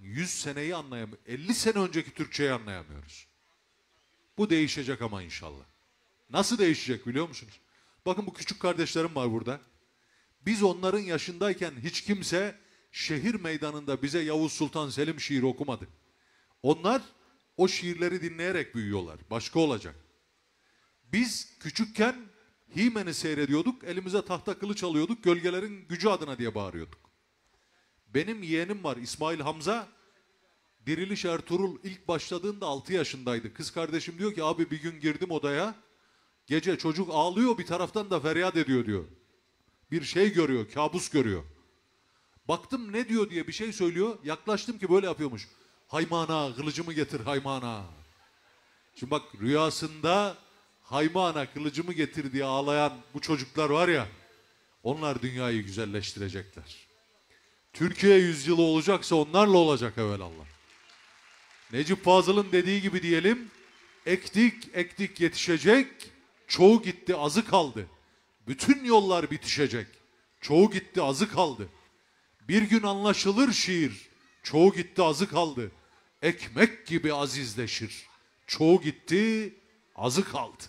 100 seneyi anlayamıyoruz. 50 sene önceki Türkçeyi anlayamıyoruz. Bu değişecek ama inşallah. Nasıl değişecek biliyor musunuz? Bakın bu küçük kardeşlerim var burada. Biz onların yaşındayken hiç kimse şehir meydanında bize Yavuz Sultan Selim şiiri okumadı. Onlar o şiirleri dinleyerek büyüyorlar. Başka olacak. Biz küçükken He-Man'i seyrediyorduk, elimize tahta kılıç alıyorduk, gölgelerin gücü adına diye bağırıyorduk. Benim yeğenim var İsmail Hamza, Diriliş Ertuğrul ilk başladığında 6 yaşındaydı. Kız kardeşim diyor ki abi bir gün girdim odaya, gece çocuk ağlıyor bir taraftan da feryat ediyor diyor. Bir şey görüyor, kabus görüyor. Baktım ne diyor diye bir şey söylüyor, yaklaştım ki böyle yapıyormuş. Haymana kılıcımı getir haymana. Şimdi bak rüyasında haymana kılıcımı getir diye ağlayan bu çocuklar var ya, onlar dünyayı güzelleştirecekler. Türkiye yüzyılı olacaksa onlarla olacak evelallah. Necip Fazıl'ın dediği gibi diyelim, ektik ektik yetişecek, çoğu gitti azı kaldı. Bütün yollar bitişecek, çoğu gitti azı kaldı. Bir gün anlaşılır şiir, çoğu gitti azı kaldı. Ekmek gibi azizleşir, çoğu gitti azı kaldı.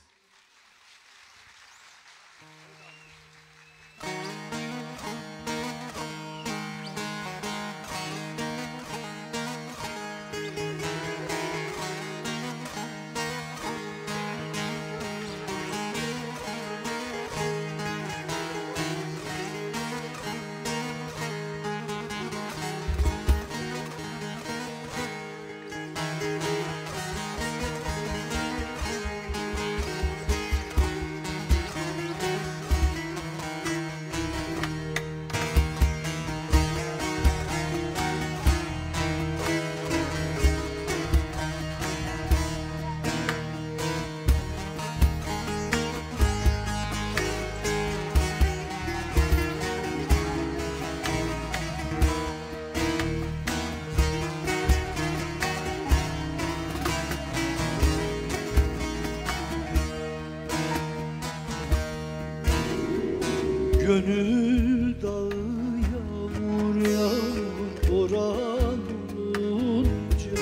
Gönül dağı yağmur yağmur boran olunca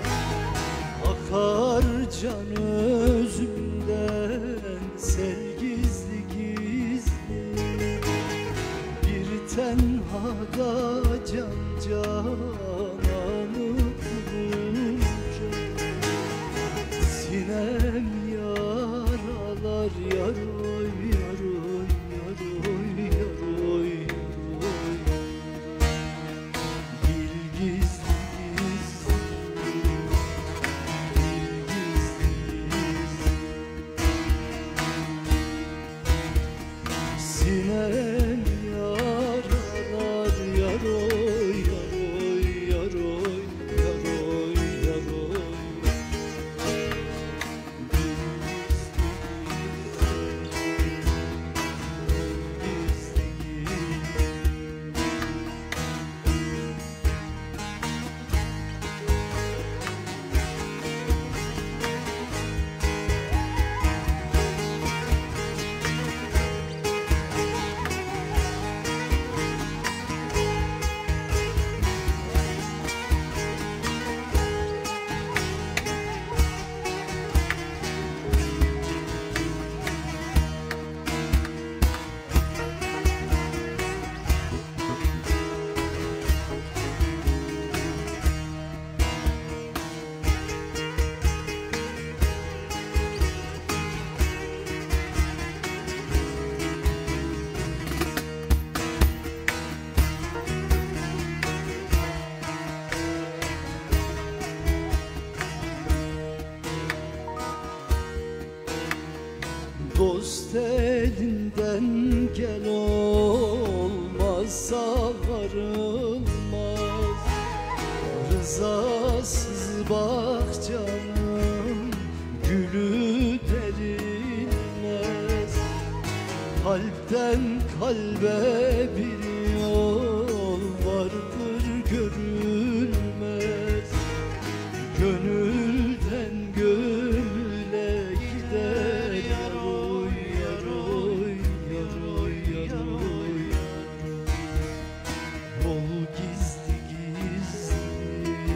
akar can özümden sel gizli gizli. Bir tenhada can cananı bulunca sinem yaralar yaroy yaroy yaroy yaroy yaroy. Dil gizli gizli, dil gizli gizli. Sinem yaralar yaroy yaroy yaroy yaroy yaroy. Dost elinden gel olmazsa varılmaz. Rızasız bak canım gülü derilmez. Kalpten kalbe bir yol vardır görülmez. Gönülden gönüle gider yaroy yaroy yaroy yaroy. Ol gizli gizli,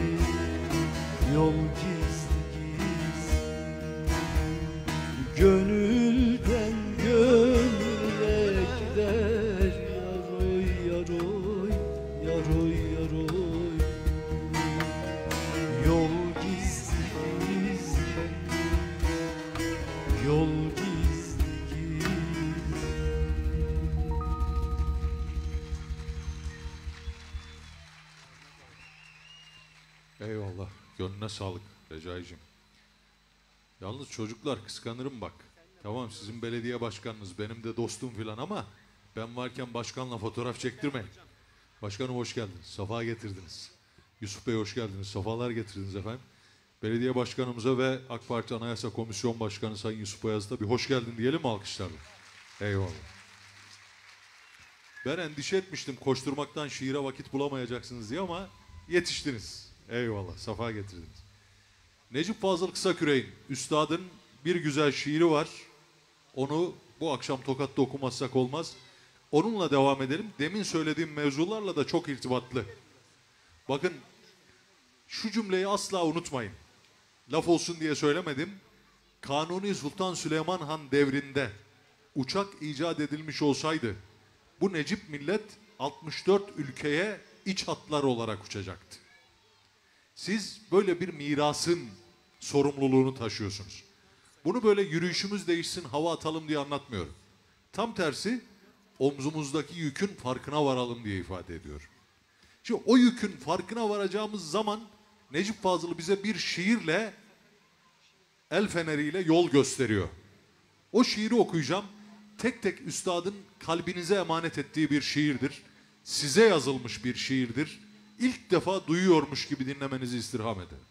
Eyvallah. Gönlüne sağlık Recaicim. Yalnız çocuklar kıskanırım bak. Tamam sizin belediye başkanınız benim de dostum filan ama ben varken başkanla fotoğraf çektirmeyin. Başkanım hoş geldiniz. Safa getirdiniz. Yusuf Bey hoş geldiniz. Safalar getirdiniz efendim. Belediye başkanımıza ve AK Parti Anayasa Komisyon Başkanı Sayın Yusuf Beyazıt'a bir hoş geldin diyelim mi alkışlarla? Eyvallah. Ben endişe etmiştim koşturmaktan şiire vakit bulamayacaksınız diye ama yetiştiniz. Eyvallah. Safa getirdiniz. Necip Fazıl Kısaküre'nin üstadın bir güzel şiiri var. Onu bu akşam Tokat'ta okumazsak olmaz. Onunla devam edelim. Demin söylediğim mevzularla da çok irtibatlı. Bakın şu cümleyi asla unutmayın. Laf olsun diye söylemedim. Kanuni Sultan Süleyman Han devrinde uçak icat edilmiş olsaydı bu Necip millet 64 ülkeye iç hatlar olarak uçacaktı. Siz böyle bir mirasın sorumluluğunu taşıyorsunuz. Bunu böyle yürüyüşümüz değişsin, hava atalım diye anlatmıyorum. Tam tersi omzumuzdaki yükün farkına varalım diye ifade ediyorum. Şimdi o yükün farkına varacağımız zaman Necip Fazıl bize bir şiirle, el feneriyle yol gösteriyor. O şiiri okuyacağım. Tek tek üstadın kalbinize emanet ettiği bir şiirdir. Size yazılmış bir şiirdir. İlk defa duyuyormuş gibi dinlemenizi istirham ederim.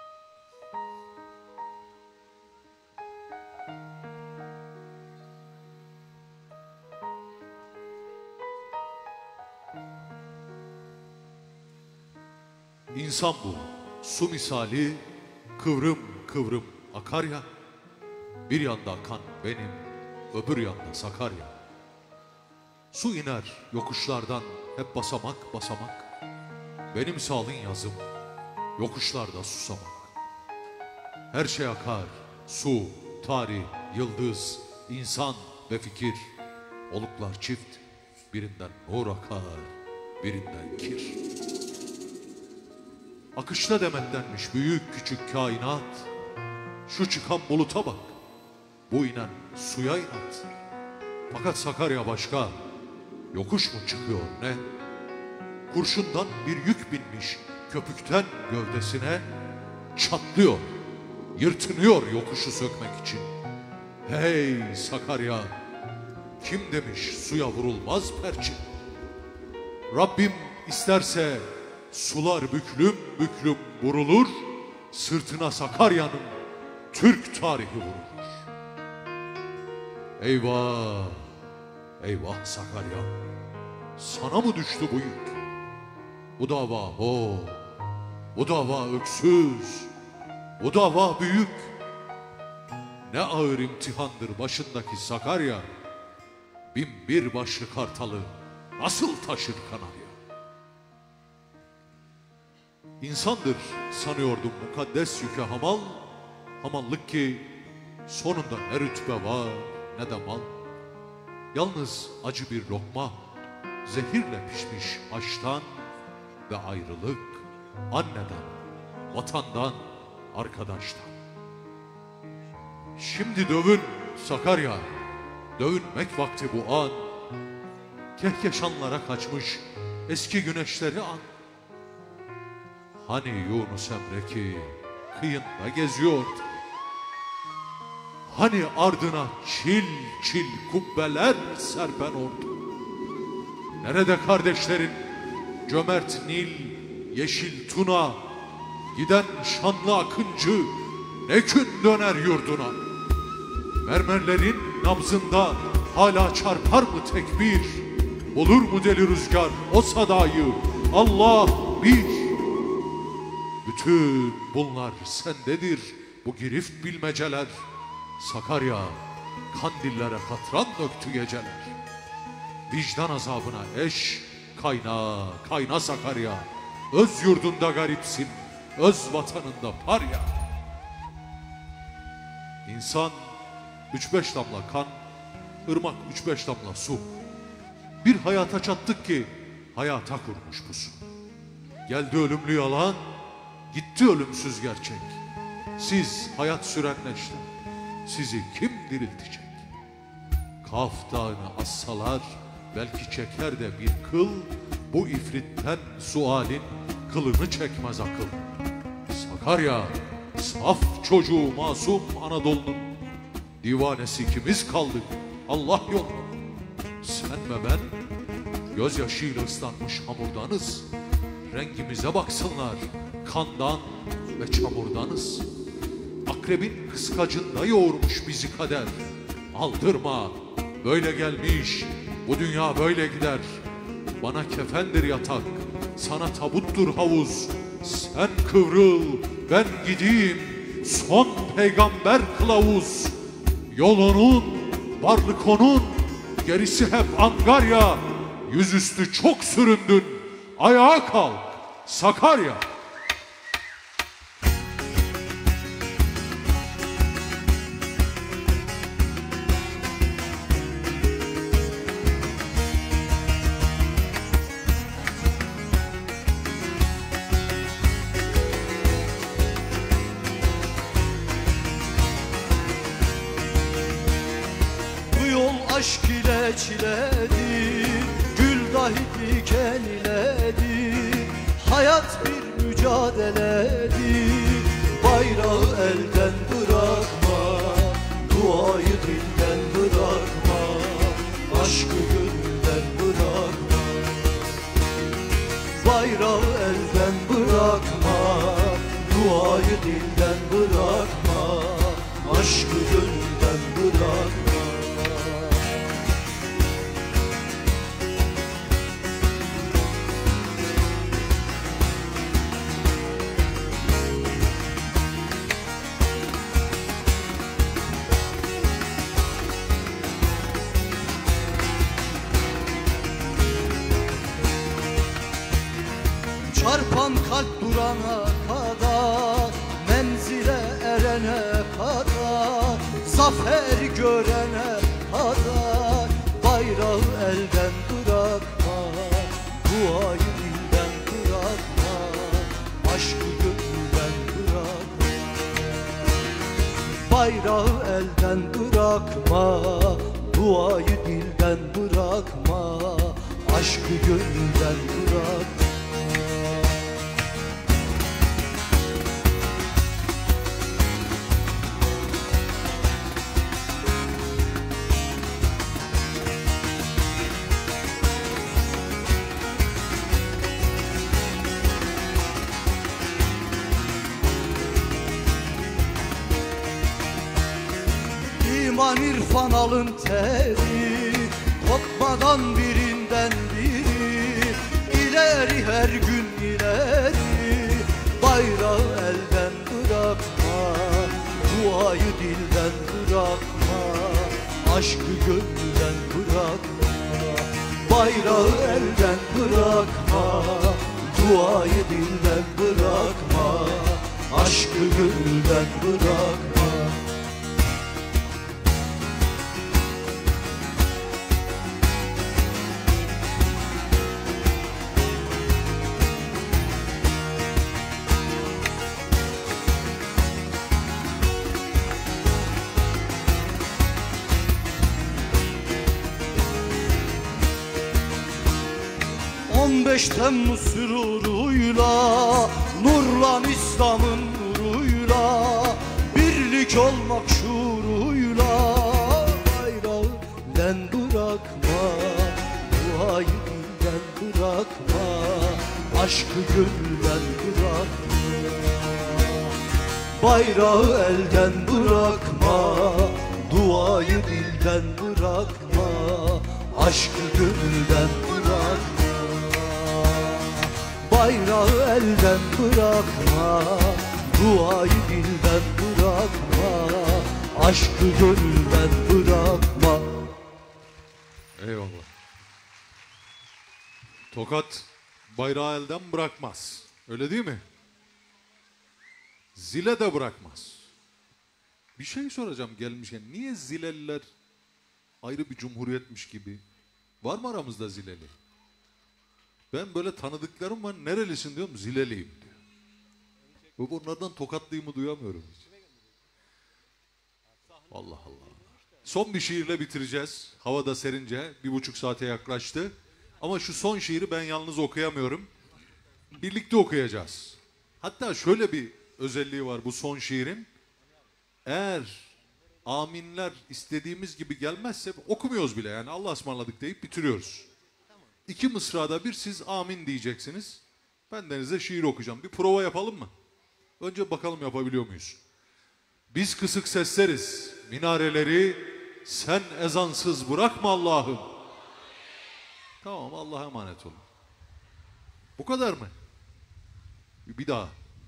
İnsan bu, su misali, kıvrım kıvrım akar ya. Bir yanda akan benim, öbür yanda Sakarya. Su iner yokuşlardan hep basamak basamak. Benim salın yazım, yokuşlarda susamak. Her şey akar, su, tarih, yıldız, insan ve fikir. Oluklar çift, birinden nur akar, birinden kir. Akışta demetlenmiş büyük küçük kainat. Şu çıkan buluta bak, bu inen suya inat. Fakat Sakarya başka, yokuş mu çıkıyor ne? Kurşundan bir yük binmiş köpükten gövdesine, çatlıyor, yırtınıyor yokuşu sökmek için. Hey Sakarya, kim demiş suya vurulmaz perçin? Rabbim isterse sular büklüm büklüm vurulur, sırtına Sakarya'nın Türk tarihi vurulur. Eyvah, eyvah Sakarya, sana mı düştü bu yük? Bu dava o, bu dava öksüz, bu dava büyük. Ne ağır imtihandır başındaki Sakarya, bin bir başlı kartalı nasıl taşır Kanarya? İnsandır sanıyordum mukaddes yüke hamal, hamallık ki sonunda ne rütbe var ne de mal. Yalnız acı bir lokma, zehirle pişmiş aşktan ve ayrılık anneden, vatandan, arkadaştan. Şimdi dövün Sakarya, dövünmek vakti bu an. Kehkeşanlara kaçmış eski güneşleri an. Hani Yunus Emre ki kıyında geziyordu. Hani ardına çil çil kubbeler serpen ordu. Nerede kardeşlerin cömert Nil, yeşil Tuna, giden şanlı akıncı ne gün döner yurduna? Mermerlerin nabzında hala çarpar mı tekbir? Olur mu deli rüzgar o sadayı? Allah bir. Bütün bunlar sendedir bu girift bilmeceler. Sakarya kandillere katran döktü geceler. Vicdan azabına eş, kayna, kayna Sakarya. Öz yurdunda garipsin, öz vatanında parya. İnsan 3-5 damla kan, ırmak 3-5 damla su. Bir hayata çattık ki hayata kurmuş pusu. Geldi ölümlü yalan, gitti ölümsüz gerçek. Siz hayat süren neşter, sizi kim diriltecek? Kaf Dağı'nı assalar, belki çeker de bir kıl. Bu ifritten sualin kılını çekmez akıl. Sakarya, saf çocuğu masum Anadolu'nun divanesi ikimiz kaldık Allah yolunda. Sen ve ben gözyaşıyla ıslanmış hamurdanız. Rengimize baksınlar, kandan ve çamurdanız. Akrebin kıskacında yoğurmuş bizi kader. Aldırma, böyle gelmiş, bu dünya böyle gider. Bana kefendir yatak, sana tabuttur havuz. Sen kıvrıl, ben gideyim, son peygamber kılavuz. Yolunun, varlık onun, gerisi hep angarya. Yüzüstü çok süründün, ayağa kalk Sakarya. Bu yol aşk ile çiledir, gül dahi diken iledir. Hayat bir mücadeledir, bayrağı elden bırakma, duayı dilden bırakma, aşkı gönülden bırakma. Bayrağı elden bırakma, duayı dilden bırakma, aşkı gönülden bırakma. Çarpan kalp durana kadar, menzile erene kadar, zafer görene kadar, bayrağı elden bırakma, duayı dilden bırakma, aşkı gönülden bırakma. Bayrağı elden bırakma, duayı dilden bırakma, aşkı gönülden bırakma. İman irfan alın teri, kopmadan birinden biri, ileri her gün ileri. Bayrağı elden bırakma, duayı dilden bırakma, aşkı gönülden bırakma. Bayrağı elden bırakma, duayı dilden bırakma, aşkı gönülden bırakma. Temmuz süruruyla, nurlan İslam'ın nuruyla, birlik olmak şuuruyla. Bayrağı elden bırakma, duayı dilden bırakma, aşkı gönülden bırakma. Bayrağı elden bırakma, duayı dilden bırakma, aşkı gönülden bırakma. Bayrağı elden bırakma, duayı dilden bırakma, aşkı gönülden bırakma. Eyvallah. Tokat bayrağı elden bırakmaz. Öyle değil mi? Zile de bırakmaz. Bir şey soracağım gelmişken. Niye Zileliler ayrı bir cumhuriyetmiş gibi? Var mı aramızda Zileli? Ben böyle tanıdıklarım var. Nerelisin diyorum. Zileliyim diyor. Bunlardan Tokatlıyımı duyamıyorum hiç. Allah Allah. Son bir şiirle bitireceğiz. Havada serince 1,5 saate yaklaştı. Ama şu son şiiri ben yalnız okuyamıyorum. Birlikte okuyacağız. Hatta şöyle bir özelliği var bu son şiirin. Eğer aminler istediğimiz gibi gelmezse okumuyoruz bile, yani Allah'a ısmarladık deyip bitiriyoruz. 2 mısrada bir siz amin diyeceksiniz. Ben denize şiir okuyacağım. Bir prova yapalım mı? Önce bakalım yapabiliyor muyuz? Biz kısık sesleriz minareleri, sen ezansız bırakma Allah'ım. Tamam, Allah'a emanet olun. Bu kadar mı? Bir daha.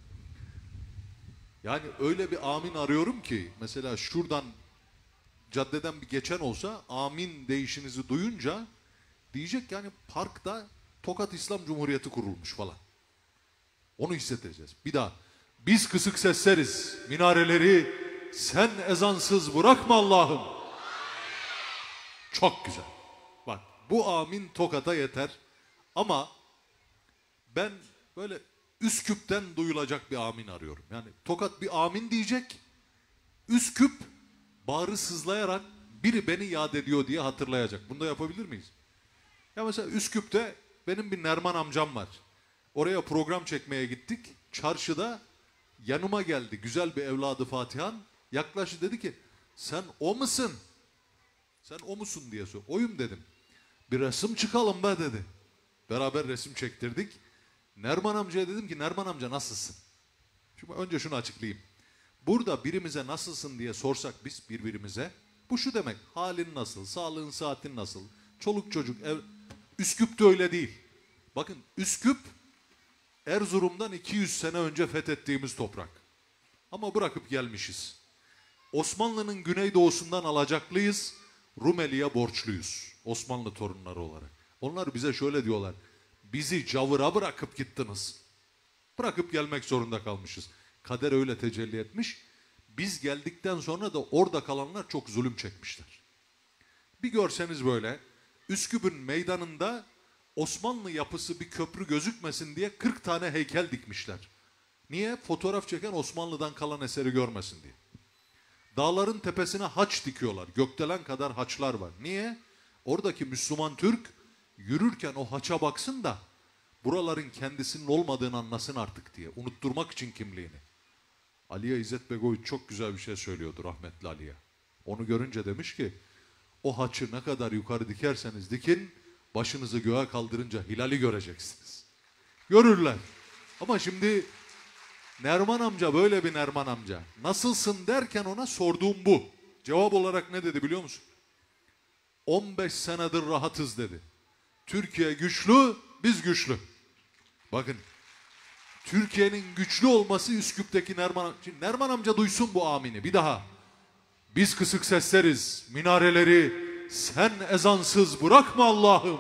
Yani öyle bir amin arıyorum ki mesela şuradan caddeden bir geçen olsa amin deyişinizi duyunca diyecek yani parkta Tokat İslam Cumhuriyeti kurulmuş falan. Onu hissedeceğiz. Bir daha. Biz kısık sesleriz minareleri, sen ezansız bırakma Allah'ım. Çok güzel. Bak bu amin Tokat'a yeter. Ama ben böyle Üsküp'ten duyulacak bir amin arıyorum. Yani Tokat bir amin diyecek. Üsküp bağrı sızlayarak biri beni yad ediyor diye hatırlayacak. Bunu da yapabilir miyiz? Ya mesela Üsküp'te benim bir Nerman amcam var. Oraya program çekmeye gittik. Çarşıda yanıma geldi güzel bir evladı Fatihan. Yaklaştı, dedi ki sen o musun? Sen o musun diye sor. Oyum dedim. Bir resim çıkalım be dedi. Beraber resim çektirdik. Nerman amcaya dedim ki Nerman amca nasılsın? Şimdi önce şunu açıklayayım. Burada birimize nasılsın diye sorsak biz birbirimize, bu şu demek: halin nasıl, sağlığın saatin nasıl, çoluk çocuk, ev... Üsküp'te öyle değil. Bakın Üsküp Erzurum'dan 200 sene önce fethettiğimiz toprak. Ama bırakıp gelmişiz. Osmanlı'nın güneydoğusundan alacaklıyız, Rumeli'ye borçluyuz Osmanlı torunları olarak. Onlar bize şöyle diyorlar: bizi cavıra bırakıp gittiniz. Bırakıp gelmek zorunda kalmışız. Kader öyle tecelli etmiş. Biz geldikten sonra da orada kalanlar çok zulüm çekmişler. Bir görseniz böyle Üsküp'ün meydanında Osmanlı yapısı bir köprü gözükmesin diye 40 tane heykel dikmişler. Niye? Fotoğraf çeken Osmanlı'dan kalan eseri görmesin diye. Dağların tepesine haç dikiyorlar. Gökdelen kadar haçlar var. Niye? Oradaki Müslüman Türk yürürken o haça baksın da buraların kendisinin olmadığını anlasın artık diye. Unutturmak için kimliğini. Aliye İzzet Begoviç çok güzel bir şey söylüyordu, rahmetli Aliye. Onu görünce demiş ki o haçı ne kadar yukarı dikerseniz dikin, başınızı göğe kaldırınca hilali göreceksiniz. Görürler. Ama şimdi Nerman amca böyle bir Nerman amca. Nasılsın derken ona sorduğum bu. Cevap olarak ne dedi biliyor musun? 15 senedir rahatız dedi. Türkiye güçlü, biz güçlü. Bakın, Türkiye'nin güçlü olması Üsküp'teki Nerman... Şimdi Nerman amca duysun bu amini bir daha. Biz kısık sesleriz minareleri, sen ezansız bırakma Allah'ım.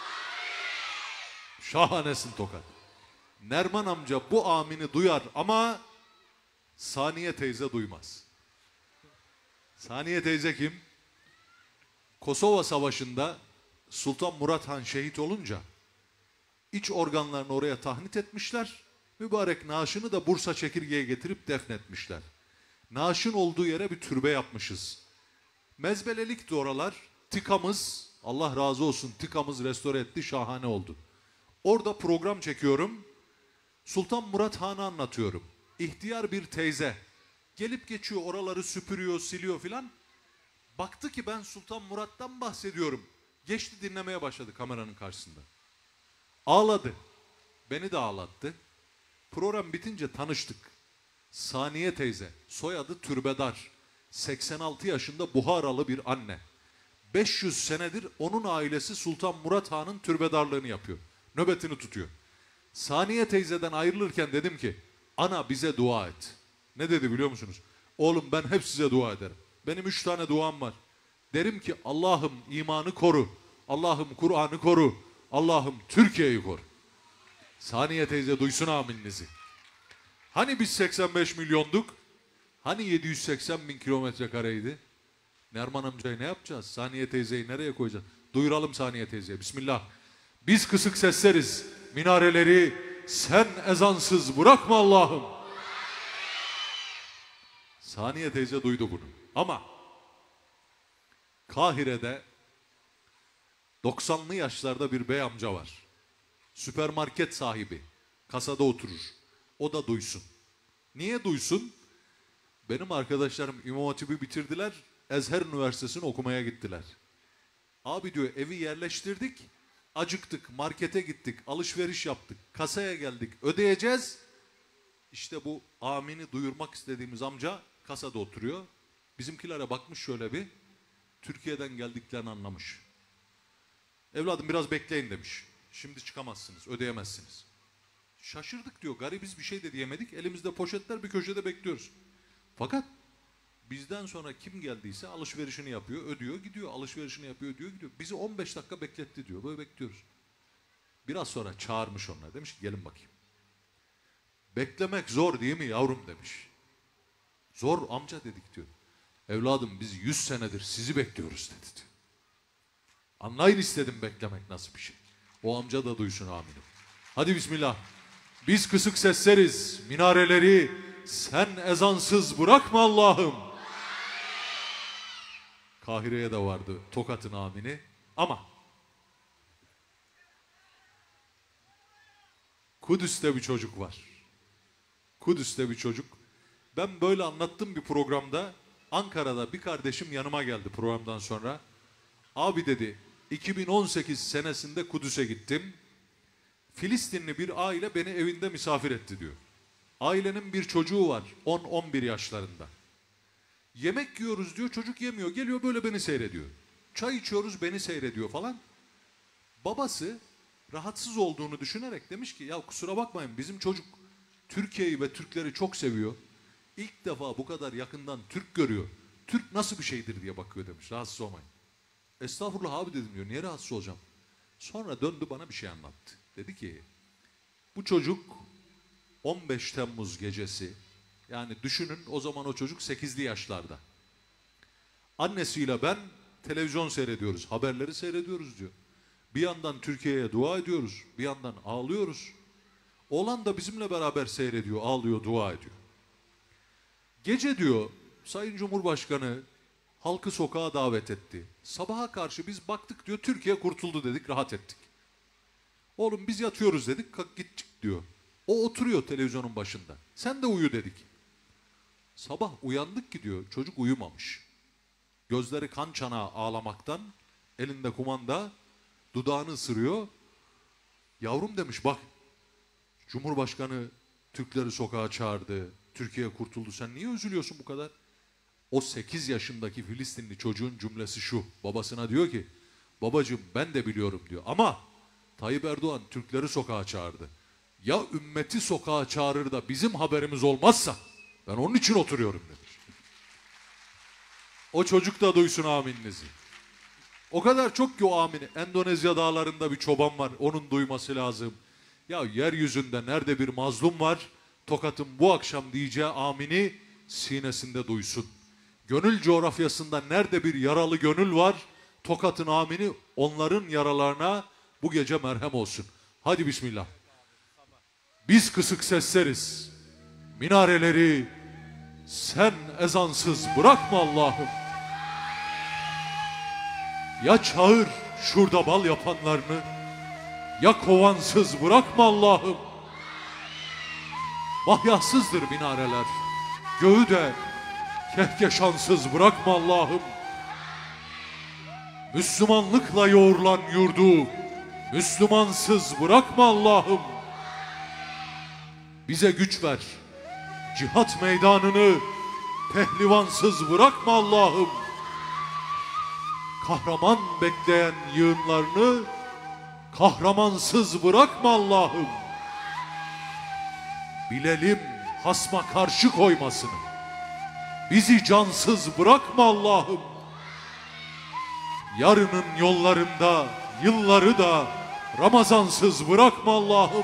Şahanesin Tokat. Nerman amca bu amini duyar ama Saniye teyze duymaz. Saniye teyze kim? Kosova Savaşı'nda Sultan Murat Han şehit olunca iç organlarını oraya tahnit etmişler. Mübarek naaşını da Bursa Çekirge'ye getirip defnetmişler. Naaşın olduğu yere bir türbe yapmışız. Mezbelelikti oralar. Tikamız, Allah razı olsun, Tikamız restore etti, şahane oldu. Orada program çekiyorum. Sultan Murat Han'ı anlatıyorum. İhtiyar bir teyze gelip geçiyor, oraları süpürüyor, siliyor filan. Baktı ki ben Sultan Murat'tan bahsediyorum. Geçti, dinlemeye başladı kameranın karşısında. Ağladı. Beni de ağlattı. Program bitince tanıştık. Saniye teyze, soyadı Türbedar. 86 yaşında Buharalı bir anne. 500 senedir onun ailesi Sultan Murat Han'ın türbedarlığını yapıyor. Nöbetini tutuyor. Saniye teyzeden ayrılırken dedim ki, ana bize dua et. Ne dedi biliyor musunuz? Oğlum ben hep size dua ederim. Benim 3 tane duam var. Derim ki Allah'ım imanı koru. Allah'ım Kur'an'ı koru. Allah'ım Türkiye'yi koru. Saniye teyze duysun amininizi. Hani biz 85 milyonduk? Hani 780 bin kilometre kareydi? Nerman amcayı ne yapacağız? Saniye teyzeyi nereye koyacağız? Duyuralım Saniye teyzeye. Bismillah. Biz kısık sesleriz minareleri, sen ezansız bırakma Allah'ım. Saniye teyze duydu bunu. Ama Kahire'de 90'lı yaşlarda bir bey amca var. Süpermarket sahibi. Kasada oturur. O da duysun. Niye duysun? Benim arkadaşlarım İmam Hatip'i bitirdiler, Ezher Üniversitesi'ni okumaya gittiler. Abi diyor evi yerleştirdik, acıktık, markete gittik, alışveriş yaptık, kasaya geldik, ödeyeceğiz. İşte bu amini duyurmak istediğimiz amca kasada oturuyor. Bizimkilere bakmış şöyle bir, Türkiye'den geldiklerini anlamış. Evladım biraz bekleyin demiş. Şimdi çıkamazsınız, ödeyemezsiniz. Şaşırdık diyor, garibiz bir şey de diyemedik. Elimizde poşetler bir köşede bekliyoruz. Fakat bizden sonra kim geldiyse alışverişini yapıyor, ödüyor, gidiyor. Alışverişini yapıyor, ödüyor, gidiyor. Bizi 15 dakika bekletti diyor, böyle bekliyoruz. Biraz sonra çağırmış onlar, demiş ki gelin bakayım. Beklemek zor değil mi yavrum demiş. Zor amca dedik diyor. Evladım biz 100 senedir sizi bekliyoruz dedi diyor. Anlayın istedim beklemek nasıl bir şey. O amca da duysun amirim. Hadi bismillah. Biz kısık sesleriz minareleri, sen ezansız bırakma Allah'ım. Kahire'ye de vardı Tokat'ın amini. Ama Kudüs'te bir çocuk var. Kudüs'te bir çocuk. Ben böyle anlattım bir programda. Ankara'da bir kardeşim yanıma geldi programdan sonra. Abi dedi 2018 senesinde Kudüs'e gittim. Filistinli bir aile beni evinde misafir etti diyor. Ailenin bir çocuğu var 10-11 yaşlarında. Yemek yiyoruz diyor, çocuk yemiyor, geliyor böyle beni seyrediyor. Çay içiyoruz, beni seyrediyor falan. Babası rahatsız olduğunu düşünerek demiş ki ya kusura bakmayın bizim çocuk Türkiye'yi ve Türkleri çok seviyor. İlk defa bu kadar yakından Türk görüyor. Türk nasıl bir şeydir diye bakıyor demiş, rahatsız olmayın. Estağfurullah abi dedim diyor, niye rahatsız olacağım? Sonra döndü bana bir şey anlattı. Dedi ki bu çocuk 15 Temmuz gecesi, yani düşünün o zaman o çocuk 8'li yaşlarda. Annesiyle ben televizyon seyrediyoruz, haberleri seyrediyoruz diyor. Bir yandan Türkiye'ye dua ediyoruz, bir yandan ağlıyoruz. Oğlan da bizimle beraber seyrediyor, ağlıyor, dua ediyor. Gece diyor Sayın Cumhurbaşkanı halkı sokağa davet etti. Sabaha karşı biz baktık diyor Türkiye kurtuldu dedik, rahat ettik. Oğlum biz yatıyoruz dedik, kalk gittik diyor. O oturuyor televizyonun başında. Sen de uyu dedik. Sabah uyandık ki diyor çocuk uyumamış. Gözleri kan çanağı ağlamaktan, elinde kumanda, dudağını ısırıyor. Yavrum demiş bak, Cumhurbaşkanı Türkleri sokağa çağırdı, Türkiye kurtuldu, sen niye üzülüyorsun bu kadar? O 8 yaşındaki Filistinli çocuğun cümlesi şu, babasına diyor ki, babacığım ben de biliyorum diyor ama Tayyip Erdoğan Türkleri sokağa çağırdı. Ya ümmeti sokağa çağırır da bizim haberimiz olmazsa ben onun için oturuyorum demiş. O çocuk da duysun amininizi. O kadar çok ki o amini. Endonezya dağlarında bir çoban var, onun duyması lazım. Ya yeryüzünde nerede bir mazlum var, Tokat'ın bu akşam diyeceği amini sinesinde duysun. Gönül coğrafyasında nerede bir yaralı gönül var, Tokat'ın amini onların yaralarına bu gece merhem olsun. Hadi bismillah. Biz kısık sesleriz minareleri, sen ezansız bırakma Allah'ım. Ya çağır şurada bal yapanlarını, ya kovansız bırakma Allah'ım. Mahyasızdır minareler, göğü de kehkeşansız bırakma Allah'ım. Müslümanlıkla yoğrulan yurdu Müslümansız bırakma Allah'ım. Bize güç ver, cihat meydanını pehlivansız bırakma Allah'ım. Kahraman bekleyen yığınlarını kahramansız bırakma Allah'ım. Bilelim hasma karşı koymasını, bizi cansız bırakma Allah'ım. Yarının yollarında yılları da Ramazansız bırakma Allah'ım.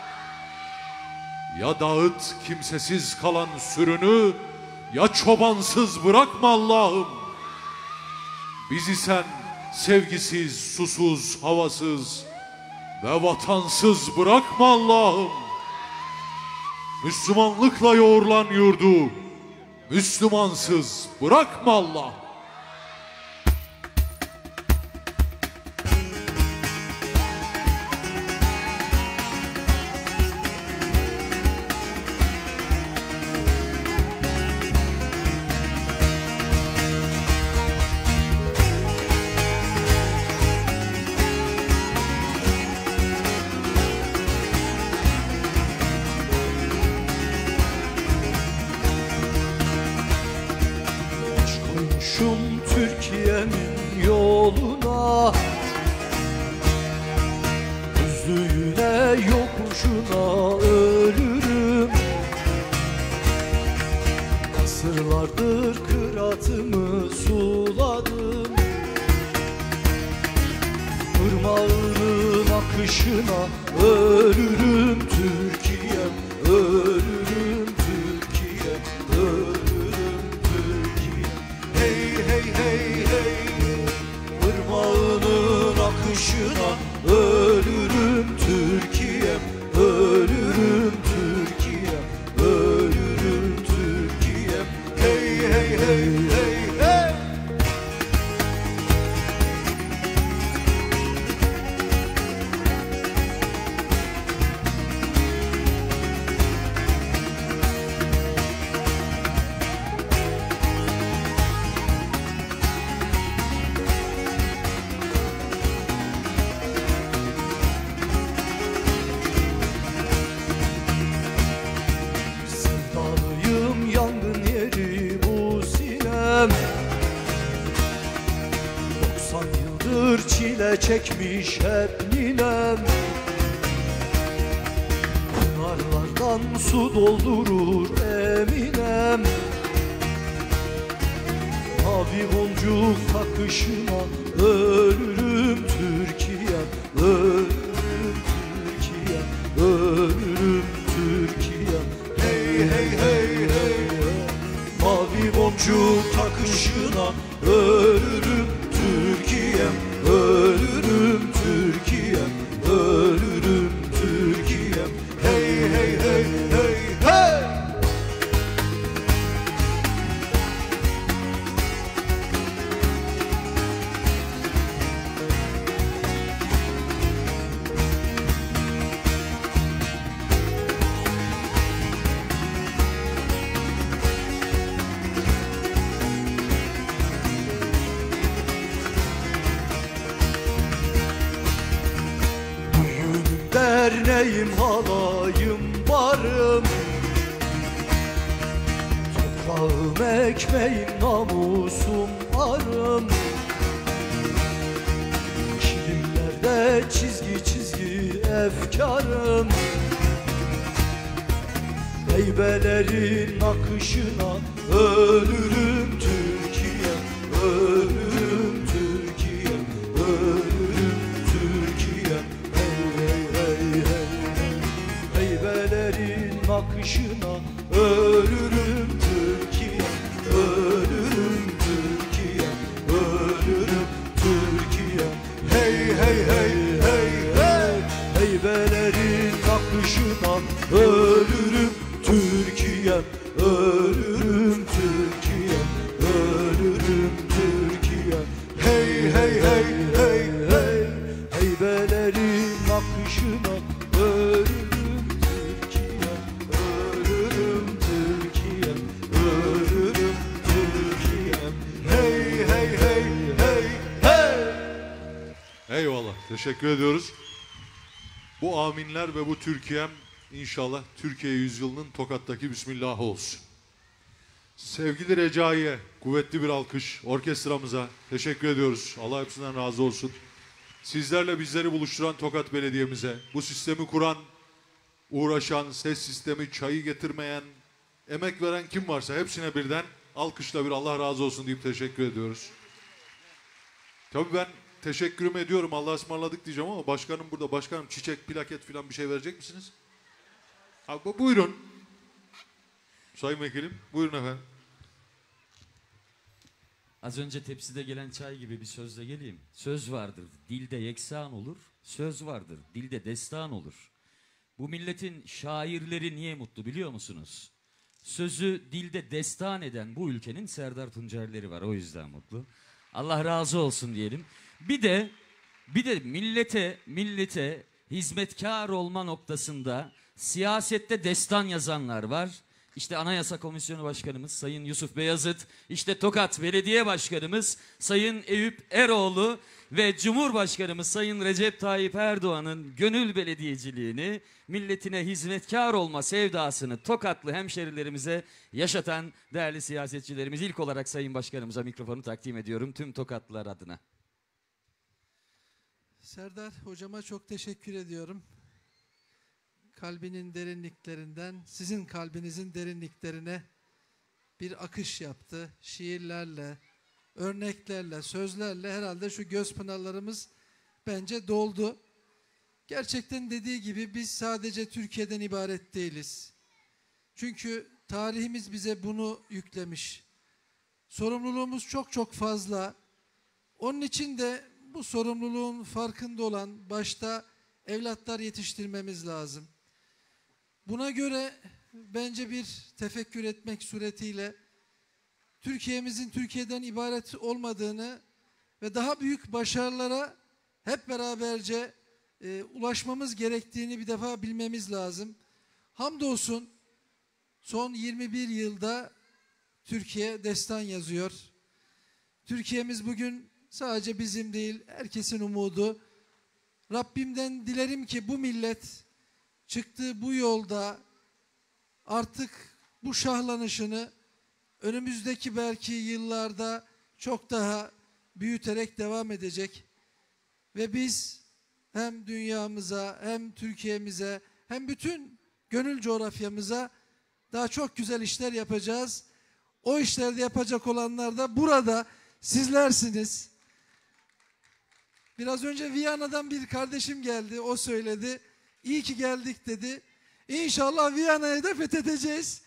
Ya dağıt kimsesiz kalan sürünü, ya çobansız bırakma Allah'ım. Bizi sen sevgisiz, susuz, havasız ve vatansız bırakma Allah'ım. Müslümanlıkla yoğrulan yurdu Müslümansız bırakma Allah'ım. yokuşuna ölürüm. Asırlardır kıratımı suladım, ırmağının akışına ölürüm Türkiye'm, ölürüm Türkiye'm, ölürüm Türkiye'm. Hey hey hey hey, ırmağının akışına ölürüm Türkiye'm, ölürüm Türkiye'm, ölürüm Türkiye'm. Hey hey hey hey hey. Sevdalıyım, yangın yeri bu sinem. 90 yıldır çile çekmiş hep ninem. Pınarlardan su doldurur eminem. Mavi boncuk takışına ölürüm Türkiye'm, ölürüm Türkiye'm, ölürüm Türkiye'm. Hey hey hey hey, mavi boncuk takışına ölürüm Türkiye'm, ölürüm Türkiye'm, ölürüm Türkiye'm. Hey hey hey hey hey. Derneğim, halayım, barım, toprağım, ekmeğim, namusum, arım. Kilimlerde çizgi çizgi efkarım. Heybelerin akışına ölürüm Türkiye'm, ölürüm Türkiye'm, ölürüm Türkiye'm. Heybelerin akışına ölürüm Türkiye'm, ölürüm Türkiye'm, ölürüm Türkiye'm. Hey hey hey hey hey, heybelerin akışına ölürüm Türkiye'm, ölürüm Türkiye'm, ölürüm Türkiye'm. Hey hey hey hey hey, heybelerin akışına ölürüm Türkiye'm, ölürüm Türkiye'm, ölürüm Türkiye'm. Hey hey hey hey hey. Eyvallah. Teşekkür ediyoruz. Bu aminler ve bu Türkiye'm inşallah Türkiye yüzyılının Tokat'taki Bismillah olsun. Sevgili Recai'ye kuvvetli bir alkış, orkestramıza teşekkür ediyoruz. Allah hepsinden razı olsun. Sizlerle bizleri buluşturan Tokat Belediye'mize, bu sistemi kuran, uğraşan, ses sistemi, çayı getirmeyen, emek veren kim varsa hepsine birden alkışla bir Allah razı olsun deyip teşekkür ediyoruz. Tabii ben teşekkürümü ediyorum, Allah'a ısmarladık diyeceğim ama başkanım burada. Başkanım çiçek, plaket falan bir şey verecek misiniz? Abi, buyurun. Sayın Vekilim, buyurun efendim. Az önce tepside gelen çay gibi bir sözle geleyim. Söz vardır, dilde yeksan olur. Söz vardır, dilde destan olur. Bu milletin şairleri niye mutlu biliyor musunuz? Sözü dilde destan eden bu ülkenin Serdar Tuncerleri var. O yüzden mutlu. Allah razı olsun diyelim. Bir de millete hizmetkar olma noktasında siyasette destan yazanlar var. İşte Anayasa Komisyonu Başkanımız Sayın Yusuf Beyazıt, işte Tokat Belediye Başkanımız Sayın Eyüp Eroğlu ve Cumhurbaşkanımız Sayın Recep Tayyip Erdoğan'ın gönül belediyeciliğini, milletine hizmetkar olma sevdasını Tokatlı hemşerilerimize yaşatan değerli siyasetçilerimiz. İlk olarak Sayın Başkanımıza mikrofonu takdim ediyorum tüm Tokatlılar adına. Serdar hocama çok teşekkür ediyorum. kalbinin derinliklerinden sizin kalbinizin derinliklerine bir akış yaptı. Şiirlerle, örneklerle, sözlerle herhalde şu göz pınarlarımız bence doldu. Gerçekten dediği gibi biz sadece Türkiye'den ibaret değiliz. Çünkü tarihimiz bize bunu yüklemiş. Sorumluluğumuz çok çok fazla. Onun için de bu sorumluluğun farkında olan başta evlatlar yetiştirmemiz lazım. Buna göre bence bir tefekkür etmek suretiyle Türkiye'mizin Türkiye'den ibaret olmadığını ve daha büyük başarılara hep beraberce ulaşmamız gerektiğini bir defa bilmemiz lazım. Hamdolsun son 21 yılda Türkiye destan yazıyor. Türkiye'miz bugün sadece bizim değil, herkesin umudu. Rabbimden dilerim ki bu millet çıktığı bu yolda artık bu şahlanışını önümüzdeki belki yıllarda çok daha büyüterek devam edecek. Ve biz hem dünyamıza hem Türkiye'mize hem bütün gönül coğrafyamıza daha çok güzel işler yapacağız. O işlerde yapacak olanlar da burada sizlersiniz. Biraz önce Viyana'dan bir kardeşim geldi, o söyledi. İyi ki geldik dedi. İnşallah Viyana'yı da fethedeceğiz.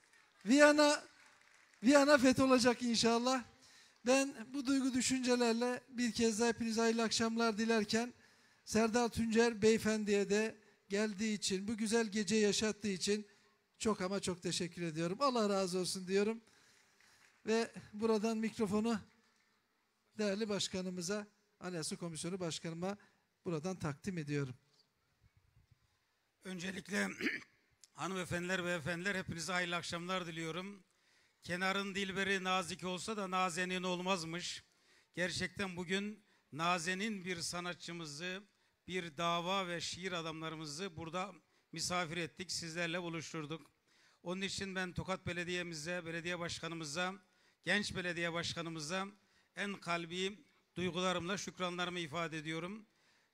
Viyana fetholacak inşallah. Ben bu duygu düşüncelerle bir kez daha hepinize hayırlı akşamlar dilerken Serdar Tuncer Beyefendi'ye de geldiği için, bu güzel geceyi yaşattığı için çok ama çok teşekkür ediyorum. Allah razı olsun diyorum. Ve buradan mikrofonu değerli başkanımıza, Anayasa Komisyonu Başkanıma buradan takdim ediyorum. Öncelikle hanımefendiler, beyefendiler hepinize hayırlı akşamlar diliyorum. Kenarın dilberi nazik olsa da nazenin olmazmış. Gerçekten bugün nazenin bir sanatçımızı, bir dava ve şiir adamlarımızı burada misafir ettik, sizlerle buluşturduk. Onun için ben Tokat Belediye'mize, belediye başkanımıza, genç belediye başkanımıza en kalbi duygularımla şükranlarımı ifade ediyorum.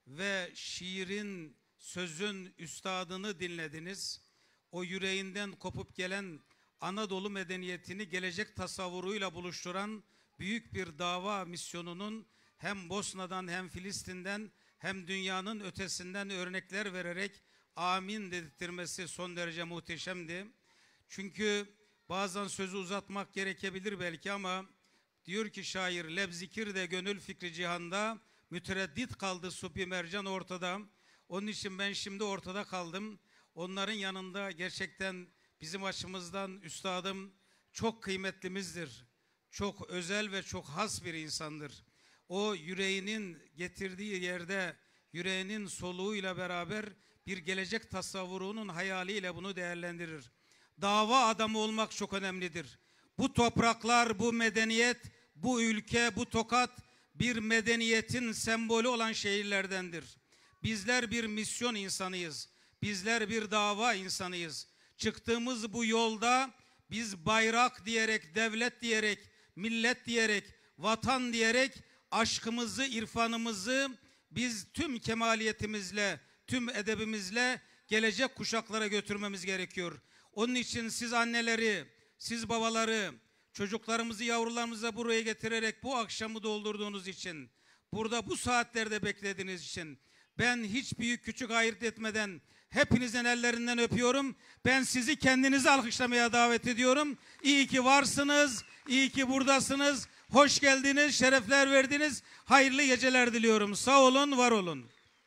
Ve şiirin, sözün üstadını dinlediniz. O yüreğinden kopup gelen Anadolu medeniyetini gelecek tasavvuruyla buluşturan büyük bir dava misyonunun hem Bosna'dan hem Filistin'den hem dünyanın ötesinden örnekler vererek amin dedirtmesi son derece muhteşemdi. Çünkü bazen sözü uzatmak gerekebilir belki ama diyor ki şair, lebzikir de gönül fikri cihanda, mütereddit kaldı supi mercan ortada. Onun için ben şimdi ortada kaldım. Onların yanında gerçekten bizim açımızdan üstadım çok kıymetlimizdir. Çok özel ve çok has bir insandır. O yüreğinin getirdiği yerde, yüreğinin soluğuyla beraber bir gelecek tasavvurunun hayaliyle bunu değerlendirir. Dava adamı olmak çok önemlidir. Bu topraklar, bu medeniyet, bu ülke, bu Tokat bir medeniyetin sembolü olan şehirlerdendir. Bizler bir misyon insanıyız. Bizler bir dava insanıyız. Çıktığımız bu yolda biz bayrak diyerek, devlet diyerek, millet diyerek, vatan diyerek aşkımızı, irfanımızı biz tüm kemaliyetimizle, tüm edebimizle gelecek kuşaklara götürmemiz gerekiyor. Onun için siz anneleri, siz babaları, çocuklarımızı, yavrularımızı buraya getirerek bu akşamı doldurduğunuz için, burada bu saatlerde beklediğiniz için ben hiç büyük küçük ayırt etmeden hepinizin ellerinden öpüyorum. Ben sizi kendinizi alkışlamaya davet ediyorum. İyi ki varsınız, iyi ki buradasınız. Hoş geldiniz, şerefler verdiniz. Hayırlı geceler diliyorum. Sağ olun, var olun.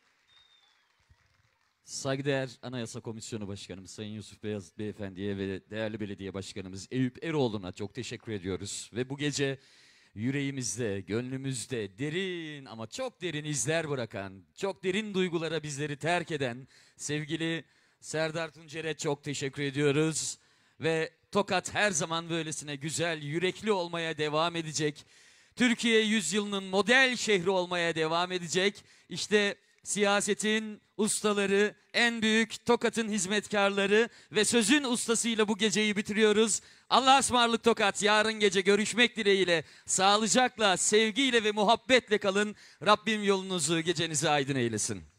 Saygıdeğer Anayasa Komisyonu Başkanımız Sayın Yusuf Beyazıt Beyefendi'ye ve değerli belediye başkanımız Eyüp Eroğlu'na çok teşekkür ediyoruz. Ve bu gece yüreğimizde, gönlümüzde derin ama çok derin izler bırakan, çok derin duygulara bizleri terk eden sevgili Serdar Tuncer'e çok teşekkür ediyoruz. Ve Tokat her zaman böylesine güzel, yürekli olmaya devam edecek. Türkiye yüzyılının model şehri olmaya devam edecek. İşte siyasetin ustaları, en büyük Tokat'ın hizmetkarları ve sözün ustasıyla bu geceyi bitiriyoruz. Allah'a ısmarladık Tokat. Yarın gece görüşmek dileğiyle, sağlıcakla, sevgiyle ve muhabbetle kalın. Rabbim yolunuzu, gecenizi aydın eylesin.